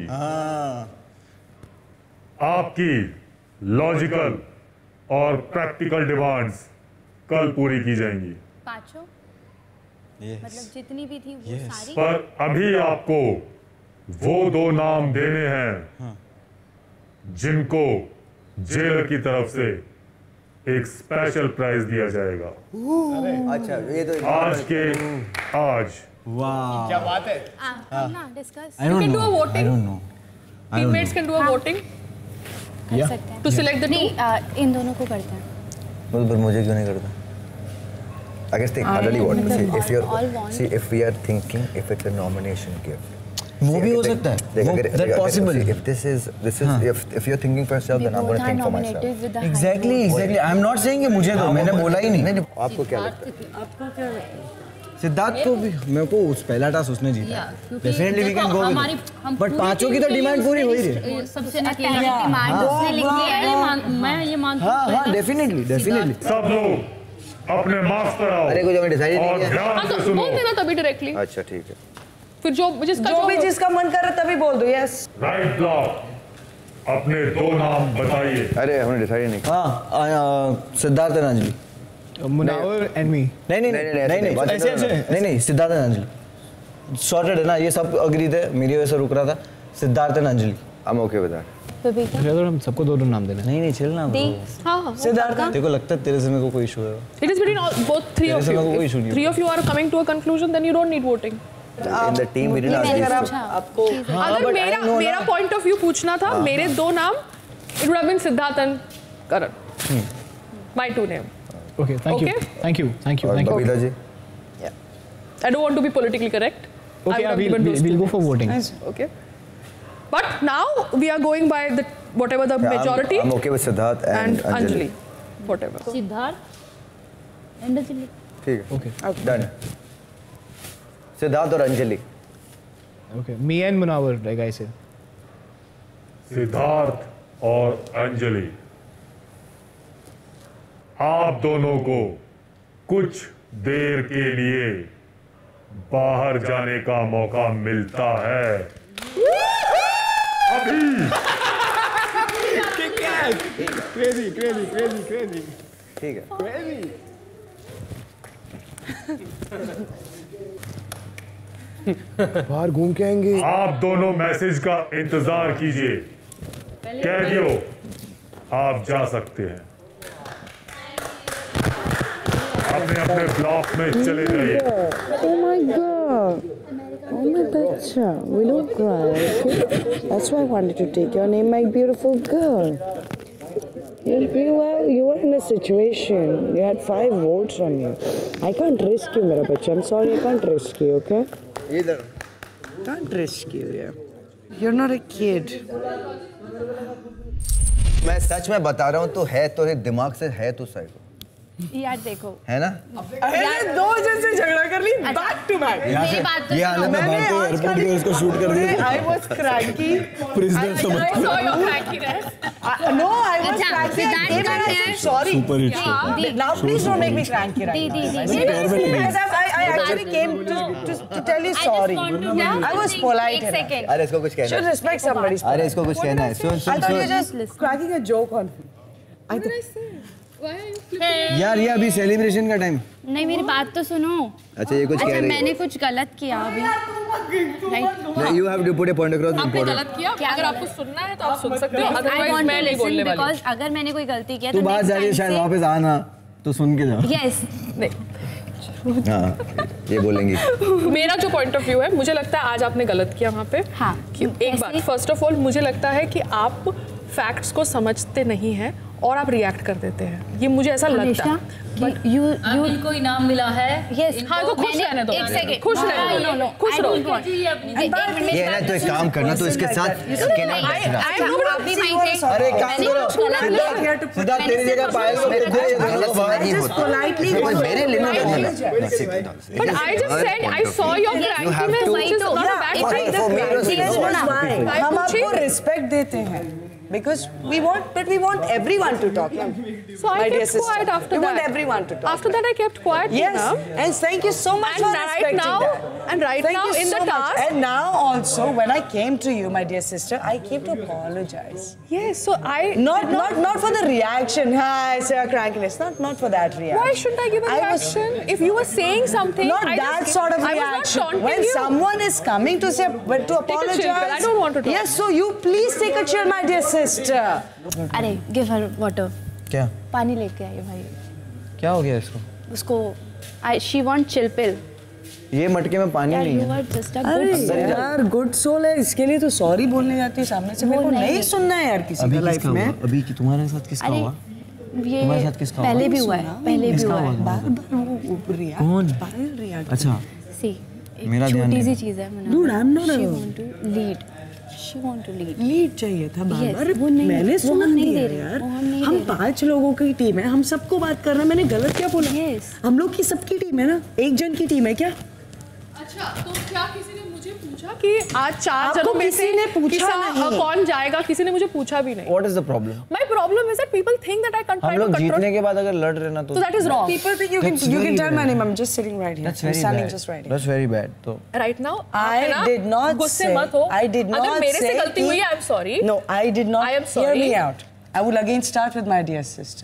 O: आपकी लॉजिकल और प्रैक्टिकल डिमांड्स कल पूरी की जाएंगी।
K: पांचों
O: yes.
K: मतलब जितनी भी थी वो
O: yes.
K: सारी।
O: पर अभी आपको वो दो नाम देने हैं हाँ. जिनको जेलर की तरफ से एक स्पेशल प्राइज दिया जाएगा।
B: अच्छा ये तो
O: आज के आज
B: वाह
J: क्या बात है।
K: ना discuss
C: You can do a voting.
B: I don't know.
C: Teammates can do a voting.
K: कर सकते हैं।
C: To select the two.
K: नहीं आ, इन दोनों को करते हैं।
B: मतलब पर मुझे क्यों नहीं करता? I guess think really what see if you're see if we are thinking if it's a nomination gift.
Q: वो भी हो सकता है। वो that possible.
B: If this is this is if if you're thinking for yourself then I'm going to think for myself.
Q: Exactly exactly. I'm not saying कि मुझे दो मैंने बोला ही नहीं।
B: आपको क्या लगता है?
E: आपको क्या
Q: सिद्धार्थ को भी मेरे को उस पहला टास्क उसने जीता। Definitely we can go with but पांचों की तो डिमांड पूरी हो ही रही।
K: सबसे अकेला डिमांड उसने लिख दिया है।
E: मैं ये मानती हूं।
Q: हां हां डेफिनेटली डेफिनेटली
O: सब लोग अपने मार्क्स पर आओ।
B: अरे कुछ हमें डिसाइड नहीं
O: और
B: किया।
O: ध्यान से सुनो।
C: बोल देना तभी डायरेक्टली।
B: अच्छा ठीक है।
C: फिर जो जिसका
L: जो भी जिसका मन कर रहा तभी बोल दो। यस
O: राइट ब्लॉक अपने दो नाम बताइए।
B: अरे हमने डिसाइड नहीं किया।
H: हाँ Siddharth and Anjali.
Q: Munawar and me.
H: नहीं नहीं नहीं नहीं ऐसे ऐसे नहीं नहीं सिद्धार्थ एंड अंजलि सॉर्टेड है ना। ये सब अग्री थे मेरी वजह से रुक रहा था। Siddharth and Anjali
B: I'm okay with that.
Q: चलो हम सबको दो दो नाम देना।
H: नहीं नहीं चल ना
C: हाँ
L: सिद्धार्थ
H: तेरे को लगता है तेरे से मेरे को कोई इशू है?
C: It is between all, both three of you. If three of you are coming to a conclusion, then you don't need voting.
B: In the team we didn't ask these two.
L: आपको
C: अगर मेरा मेरा point of view पूछना था मेरे दो नाम it would have been Siddharth and Karan. My two name.
Q: Okay, thank you. Thank you. Thank you.
B: और
Q: Thank you.
B: Babita ji?
C: I don't want to be politically correct.
Q: Okay, we'll, we'll, we'll go for voting.
C: Okay. But now we are going by the whatever the
B: Yeah,
C: majority.
B: I'm, I'm okay with Siddharth and,
C: and
B: Anjali.
C: Anjali. Whatever.
E: Siddharth and Anjali.
B: ठीक है। Okay. Done. सिद्धार्थ और Anjali.
Q: Okay, me and Munawar, like I said.
O: Siddharth और अंजलि आप दोनों को कुछ देर के लिए बाहर जाने का मौका मिलता है अभी।
Q: Crazy, crazy, crazy, crazy.
B: ठीक है।
Q: Crazy.
N: बाहर घूम के आएंगे।
O: आप दोनों मैसेज का इंतजार कीजिए। कैदियों आप जा सकते हैं। अपने अपने ब्लॉक में चले जाइए।
R: Oh my god. Oh my bacha. We don't cry, okay? That's why I wanted to take your name, my beautiful girl. You, you, were, you were in a situation. You had five votes on you. I can't risk you, mera bacha. I'm sorry, I can't risk you, okay?
B: Either.
L: Can't risk you, yeah. You're not a kid.
B: मैं सच में बता रहा हूँ तो है तो दिमाग से है तो साइको।
I: यार देखो
B: है ना?
L: अरे दो जैसे झगड़ा कर ली बैक टू बैक।
I: मेरी बात तो
B: ये हालत में बात तो एयरपोर्ट के उसको शूट कर दिया।
L: I was cranky.
B: प्रिजनर समझ
C: I saw your crankiness.
L: No, I was
I: अच्छा,
L: cranky.
I: Siddharth
L: I came and I said sorry.
B: Super hit show.
I: दी
L: Now please don't make me cranky right
I: दी
L: now.
I: दी दी
L: Seriously, I, I actually came to, to, to tell you sorry. I was polite.
I: एक
L: enough.
I: सेकंड
B: अरे इसको कुछ कहना
L: Should
B: है।
L: respect somebody's
B: अरे इसको कुछ कहना है। सुन
L: I
B: soon
L: thought you were
B: soon.
L: just cracking a joke on me. I
C: What did I say? Why are you flipping?
B: यार ये अभी सेलिब्रेशन का टाइम।
I: नहीं मेरी बात तो सुनो।
B: अच्छा ये कुछ कह
I: अच्छा
B: रही है।
I: मैंने कुछ गलत किया अभी
B: You have to put a point across.
C: आपने गलत किया। अगर आपको सुनना है तो आप सुन सकते हो।
I: I
C: Otherwise
I: want
C: मैं
I: to
C: नहीं
I: listen
C: बोलने वाली।
I: because अगर मैंने कोई गलती किया
B: तू
I: तो
B: बात
I: next
B: जा रही है
I: time
B: शायद
I: से-
B: वापस आना तो सुन के जाओ।
I: Yes
B: हाँ ये बोलेंगी।
C: मेरा जो पॉइंट ऑफ व्यू है, मुझे लगता है आज आपने गलत किया वहाँ पे।
I: हाँ
C: एक बात, फर्स्ट ऑफ ऑल मुझे लगता है कि आप फैक्ट्स को समझते नहीं हैं और आप रिएक्ट कर देते हैं। ये मुझे ऐसा लगता है।
E: बट यू यू को इनाम मिला है।
I: यस
C: हाँ तो खुश रहने दो।
I: एक सेकंड
C: खुश रहने दो।
I: नो नो
C: खुश रहो।
B: ये है ना तो एक काम करना तो इसके साथ अकेले मत बैठना। अरे एक काम करो सिद्धार्थ सिद्धार्थ तेरी जगह पायल को भेज दे ये दोनों को बाहर नहीं होता। कोई मेरे लिए नहीं करना।
C: But I just said I saw your crankiness, which is not a bad thing.
L: हम आपको respect देते हैं. Because we want, but we want everyone to talk.
C: So I kept quiet after
L: we
C: that.
L: want everyone to talk.
C: After that, I kept quiet.
L: Yes,
C: Poonam.
L: and thank you so much
C: And
L: for
C: right
L: respecting
C: now,
L: that.
C: and right
L: Thank
C: now
L: you
C: in
L: so
C: the
L: much.
C: task.
L: And now also, when I came to you, my dear sister, I came to apologize.
C: Yes, so I
L: not not not for the reaction. Hi, sir, crankiness. Not not for that reaction.
C: Why shouldn't I give a
L: I was-
C: reaction? If you were saying something,
L: Not
C: I
L: that
C: just,
L: sort of
C: I was not
L: reaction.
C: taunting
L: When
C: you.
L: someone is coming to say, but to
C: Take a
L: apologize.
C: chill pill. I don't want to talk.
L: Yes, so you please take a chill, my dear sister.
I: अरे गिव हर वाटर।
B: क्या
I: पानी लेके आइए भाई।
B: क्या हो गया इसको?
I: उसको I she want chill pill.
B: ये मटके में पानी नहीं
I: You
B: है।
I: are just a
L: अरे
I: good soul.
L: यार गुड सोल है, इसके लिए तो सॉरी बोलने जाती है सामने से। मेरे को नहीं सुनना है यार किसी
B: अभी
L: का लाइफ
B: किसका
L: में।
B: हुआ? अभी की तुम्हारे साथ किसका
I: अरे,
B: हुआ?
I: ये
B: तुम्हारे साथ किसका
I: पहले
B: हुआ?
I: भी हुआ है, पहले भी
B: किसका
I: हुआ है।
B: हुआ?
L: बार बार वो ऊपर रिएक्ट
B: कौन?
L: पायल रिएक्ट।
B: अच्छा
I: See,
B: मेरा
I: एक
B: ध्यान
I: छोटी
B: नहीं।
I: सी चीज है मना।
L: Dude, I'm not
I: She
L: a-
I: want to lead. She want to lead.
L: Lead चाहिए था बार
I: Yes,
L: बार। अरे
I: वो नहीं-
L: मैंने
I: वो
L: सुना
I: हम नहीं
L: दिया
I: दे रहे,
L: यार।
I: वो हम नहीं
L: हम
I: दे रहे।
L: पांच लोगों की टीम है, हम सबको बात कर रहे हैं। मैंने गलत क्या बोला?
I: Yes.
L: हम लोग की सबकी टीम है ना, एक जन की टीम है क्या?
C: अच्छा, तो क्या किसी ने मुझे पूछा कि आज चार
L: आपको
C: जनों में
L: किसी
C: से
L: ने पूछा
C: किसा-
L: नहीं।
C: कौन जाएगा? किसी ने मुझे पूछा भी नहीं।
B: What is the problem?
C: My problem is that people think that I can't try
B: हम
C: to
B: लोग
C: control.
B: जीतने के बाद अगर लड़ रहे ना तो
C: So that is wrong.
L: People think you can
B: That's
L: you can
B: very
L: tell my
B: bad.
L: name. I'm just sitting right here.
B: That's
L: I'm
B: very
L: standing
B: bad.
L: just right here.
B: That's very bad. तो
C: Right now,
L: I
C: आप है ना,
L: did not
C: गुस्से
L: say.
C: मत हो।
L: I did not
C: अगर मेरे से
L: say
C: गलती
L: कि-
C: हुई है, I'm sorry.
L: No, I did not.
C: I am
L: Hear
C: sorry.
L: me out. I will again start with my dear sister.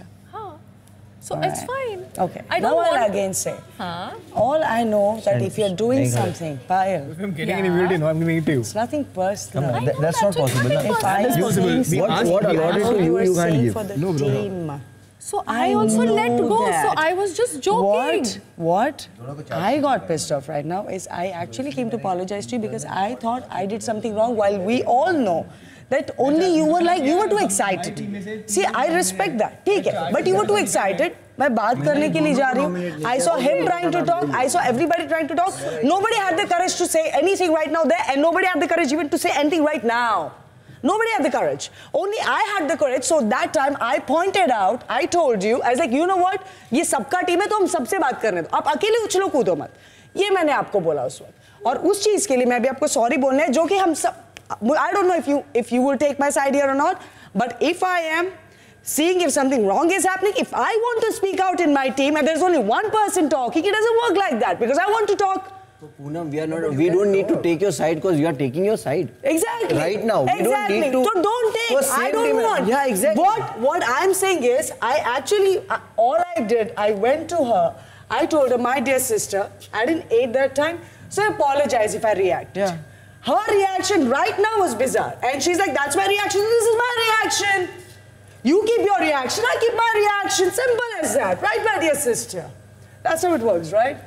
C: So it's fine.
L: Okay.
C: I don't
L: now
C: want
L: I'll
C: to-
L: again say.
C: हाँ.
L: All I know that if you're doing
B: नहीं करें।
L: something, Payal.
B: If I'm getting an immunity, no, I'm giving it to you.
L: It's nothing personal.
B: Come on, that- that's not possible. na?
L: If I
B: That's
L: am
B: possible.
L: saying
B: What
L: something,
B: what allotted to you,
L: were
B: you can't
L: saying
B: give.
L: for the
B: No, bro.
L: team.
C: So I also let
L: know
C: go. So
L: that.
C: I was just joking.
L: What? What? I got pissed off right now is I actually came to apologize to you because I thought I did something wrong while we all know that only you were like, you were too excited. See, I respect that. ठीक है, but you were too excited. मैं बात करने के लिए जा रही हूँ. I saw him trying to talk. I saw everybody trying to talk. Nobody had the courage to say anything right now there, and nobody had the courage even to say anything right now. Nobody had the courage. Only I had the courage. So that time I pointed out, I told you, I was like, you know what? ये सबका टीम है तो हम सबसे बात करने दो. आप अकेले उछलो कूदो मत. ये मैंने आपको बोला उस वक्त. और उस चीज के लिए मैं भी आपको सॉरी बोलना है जो कि हम सब. I don't know if you if you will take my side here or not, but if I am seeing if something wrong is happening, if I want to speak out in my team and there's only one person talking, it doesn't work like that because I want to talk.
H: So Poonam, we are not. We don't need to take your side because you are taking your side.
L: Exactly.
H: Right now, we
L: exactly.
H: don't need to.
L: So don't take.
H: So
L: I
H: same
L: don't
H: team-
L: want.
H: Yeah, exactly.
L: What What I'm saying is, I actually uh, all I did, I went to her. I told her, my dear sister, I didn't eat that time, so I apologize if I reacted.
H: Yeah.
L: Her reaction right now was bizarre, and she's like, "That's my reaction. This is my reaction. You keep your reaction. I keep my reaction. Simple as that, right, my dear sister? That's how it works, right?"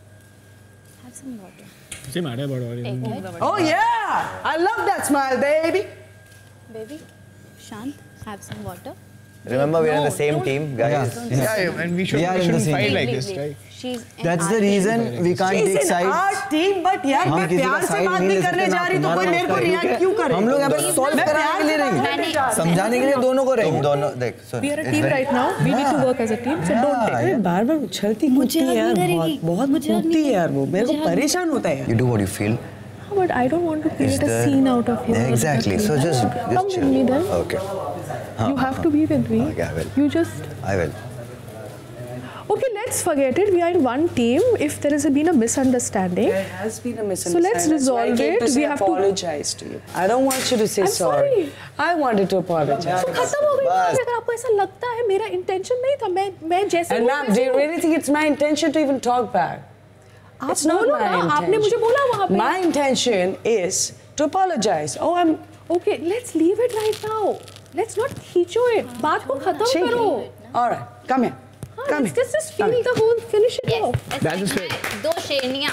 I: Have some water.
Q: See, matter about
L: Oh yeah, I love that smile, baby.
I: Baby, Shant, have some water.
B: Remember, we are in the same team, guys.
Q: Yeah, yeah, and we should, we, we shouldn't fight like this, right?
H: That's the reason we can't take sides.
L: She's in our team, but यार मैं प्यार से बात नहीं करने जा रही तो कोई मेरे को रिएक्ट क्यों करे?
H: हम लोग यहाँ पे सॉल्व कराने के लिए नहीं, समझाने के लिए दोनों को रहेंगे।
B: तुम दोनों देख।
C: We are a team right now. We need to work as a team. So don't take.
L: अरे बार बार उछलती कूदती है यार, बहुत बहुत कूदती है यार वो, मेरे को परेशान होता है।
B: You do what you feel.
C: But I don't want to create a scene out of you.
B: Exactly. So just just
C: Come
B: chill.
C: with me then.
B: Okay.
C: You have to be with me.
B: Okay, I will.
C: You just.
B: I will.
C: Okay, let's forget it. We are in one team. If there has been a misunderstanding,
L: There has been a misunderstanding.
C: So let's resolve
L: That's why I came
C: it.
L: to say
C: We have to
L: apologize to you. I don't want you to say
C: I'm
L: sorry.
C: sorry.
L: I wanted to apologize.
C: तो खत्म हो गई बात। अगर आपको ऐसा लगता है मेरा इंटेंशन नहीं था, मैं मैं जैसे
L: And ma'am, do you really think it's my intention to even talk back?
C: आप
L: It's not
C: बोलो
L: my
C: ना,
L: intention.
C: आपने मुझे बोला वहाँ पे।
L: My intention is to apologize. Oh, I'm
C: okay. Let's leave it right now. Let's not खींचो it. बात को खत्म करो.
L: All right, come here.
C: Come here. Let's just feel the whole, finish it off.
K: That is right. दो शेरनियाँ.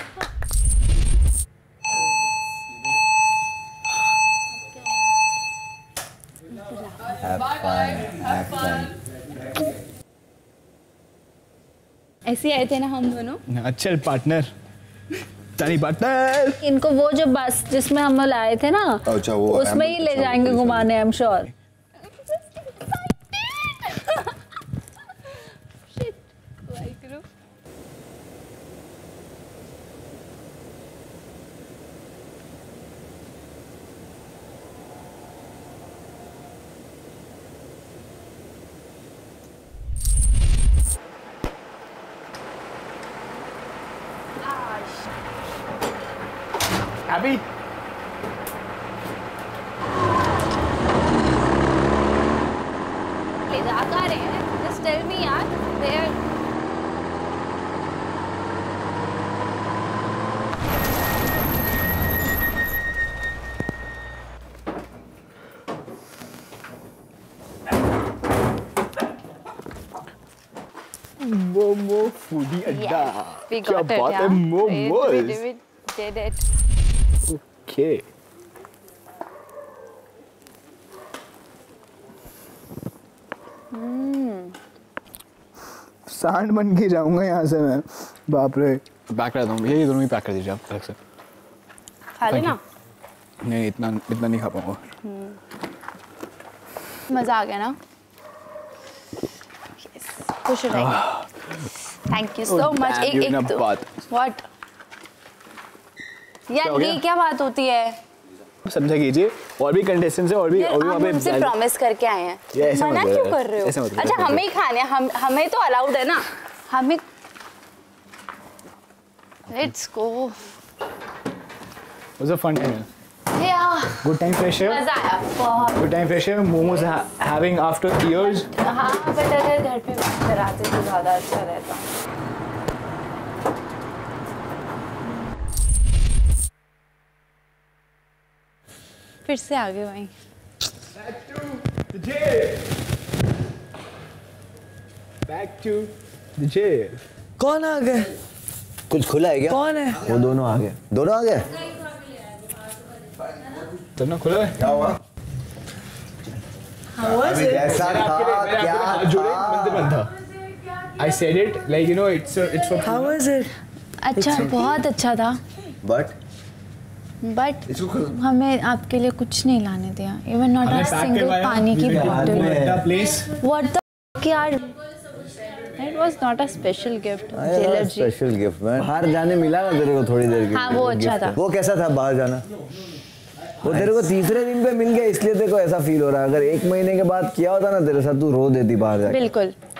B: Have fun. Have fun.
I: ऐसे आए थे ना हम दोनों।
Q: अच्छा पार्टनर, तानी पार्टनर।
I: इनको वो जो बस जिसमें हम लोग आए थे ना,
N: अच्छा वो
I: उसमें ही ले जाएंगे घुमाने, आई एम श्योर।
Q: Abby?
I: ले जा कहाँ रहे हैं? Just tell me यार, where?
Q: मोमो फूडी अड्डा।
I: We
Q: क्या
I: got it,
Q: बात है
I: yeah.
Q: Momos.
I: We, we, we did it.
Q: Okay. सांड बन के जाऊंगा यहाँ से मैं। बाप रे। पैक कर दूँ, ये दोनों ही पैक कर दीजिए आप अलग से।
I: खा लेना।
Q: नहीं इतना इतना नहीं खा पाऊंगा।
I: मजा आ गया ना? खुश हो जाएंगे। Thank you so much. एक एक तो। What? यार ये क्या बात होती है?
Q: समझा कीजिए, और भी कंटेस्टेंट्स हैं और भी और भी वहाँ पे
I: हमसे प्रॉमिस करके आए हैं। मना
Q: मत
I: क्यों कर रहे हो? अच्छा हमें ही खाने, हम हमें तो अलाउड है ना? हमें Let's go.
Q: Was a fun time.
I: Yeah.
Q: Good time fresh air.
I: मजा आया बहुत।
Q: Good time fresh air. Momos ha having after years.
I: हाँ, बट अगर घर पे कराते तो ज़्यादा अच्छा रहता। फिर से आगे वहीं।
Q: The jail. Back to the jail.
L: कौन आ गए?
B: कुछ खुला है क्या?
L: कौन है?
H: वो दोनों आ गए।
B: दोनों आ गए?
Q: दोनों खुला है?
B: क्या हुआ?
L: अभी
B: कैसा था? क्या
Q: जोड़े मंदिर बंद था। I said it like you know it's a, it's for.
L: How was it?
I: अच्छा बहुत अच्छा था।
B: But
I: बट हमें आपके लिए कुछ नहीं लाने दिया। इवन नॉट अ सिंगल पानी की बोतल। व्हाट द यार, it was not a special gift. Jailer ji
B: special gift man.
H: बाहर जाने मिला ना तेरे को थोड़ी देर के लिए।
I: हाँ वो अच्छा था।
B: वो कैसा था बाहर जाना?
H: वो तेरे को तीसरे दिन पे मिल गया इसलिए तेरे को ऐसा फील हो रहा है। अगर एक महीने के बाद किया होता ना तेरे साथ, तू रो देती बाहर जाके।
I: बिल्कुल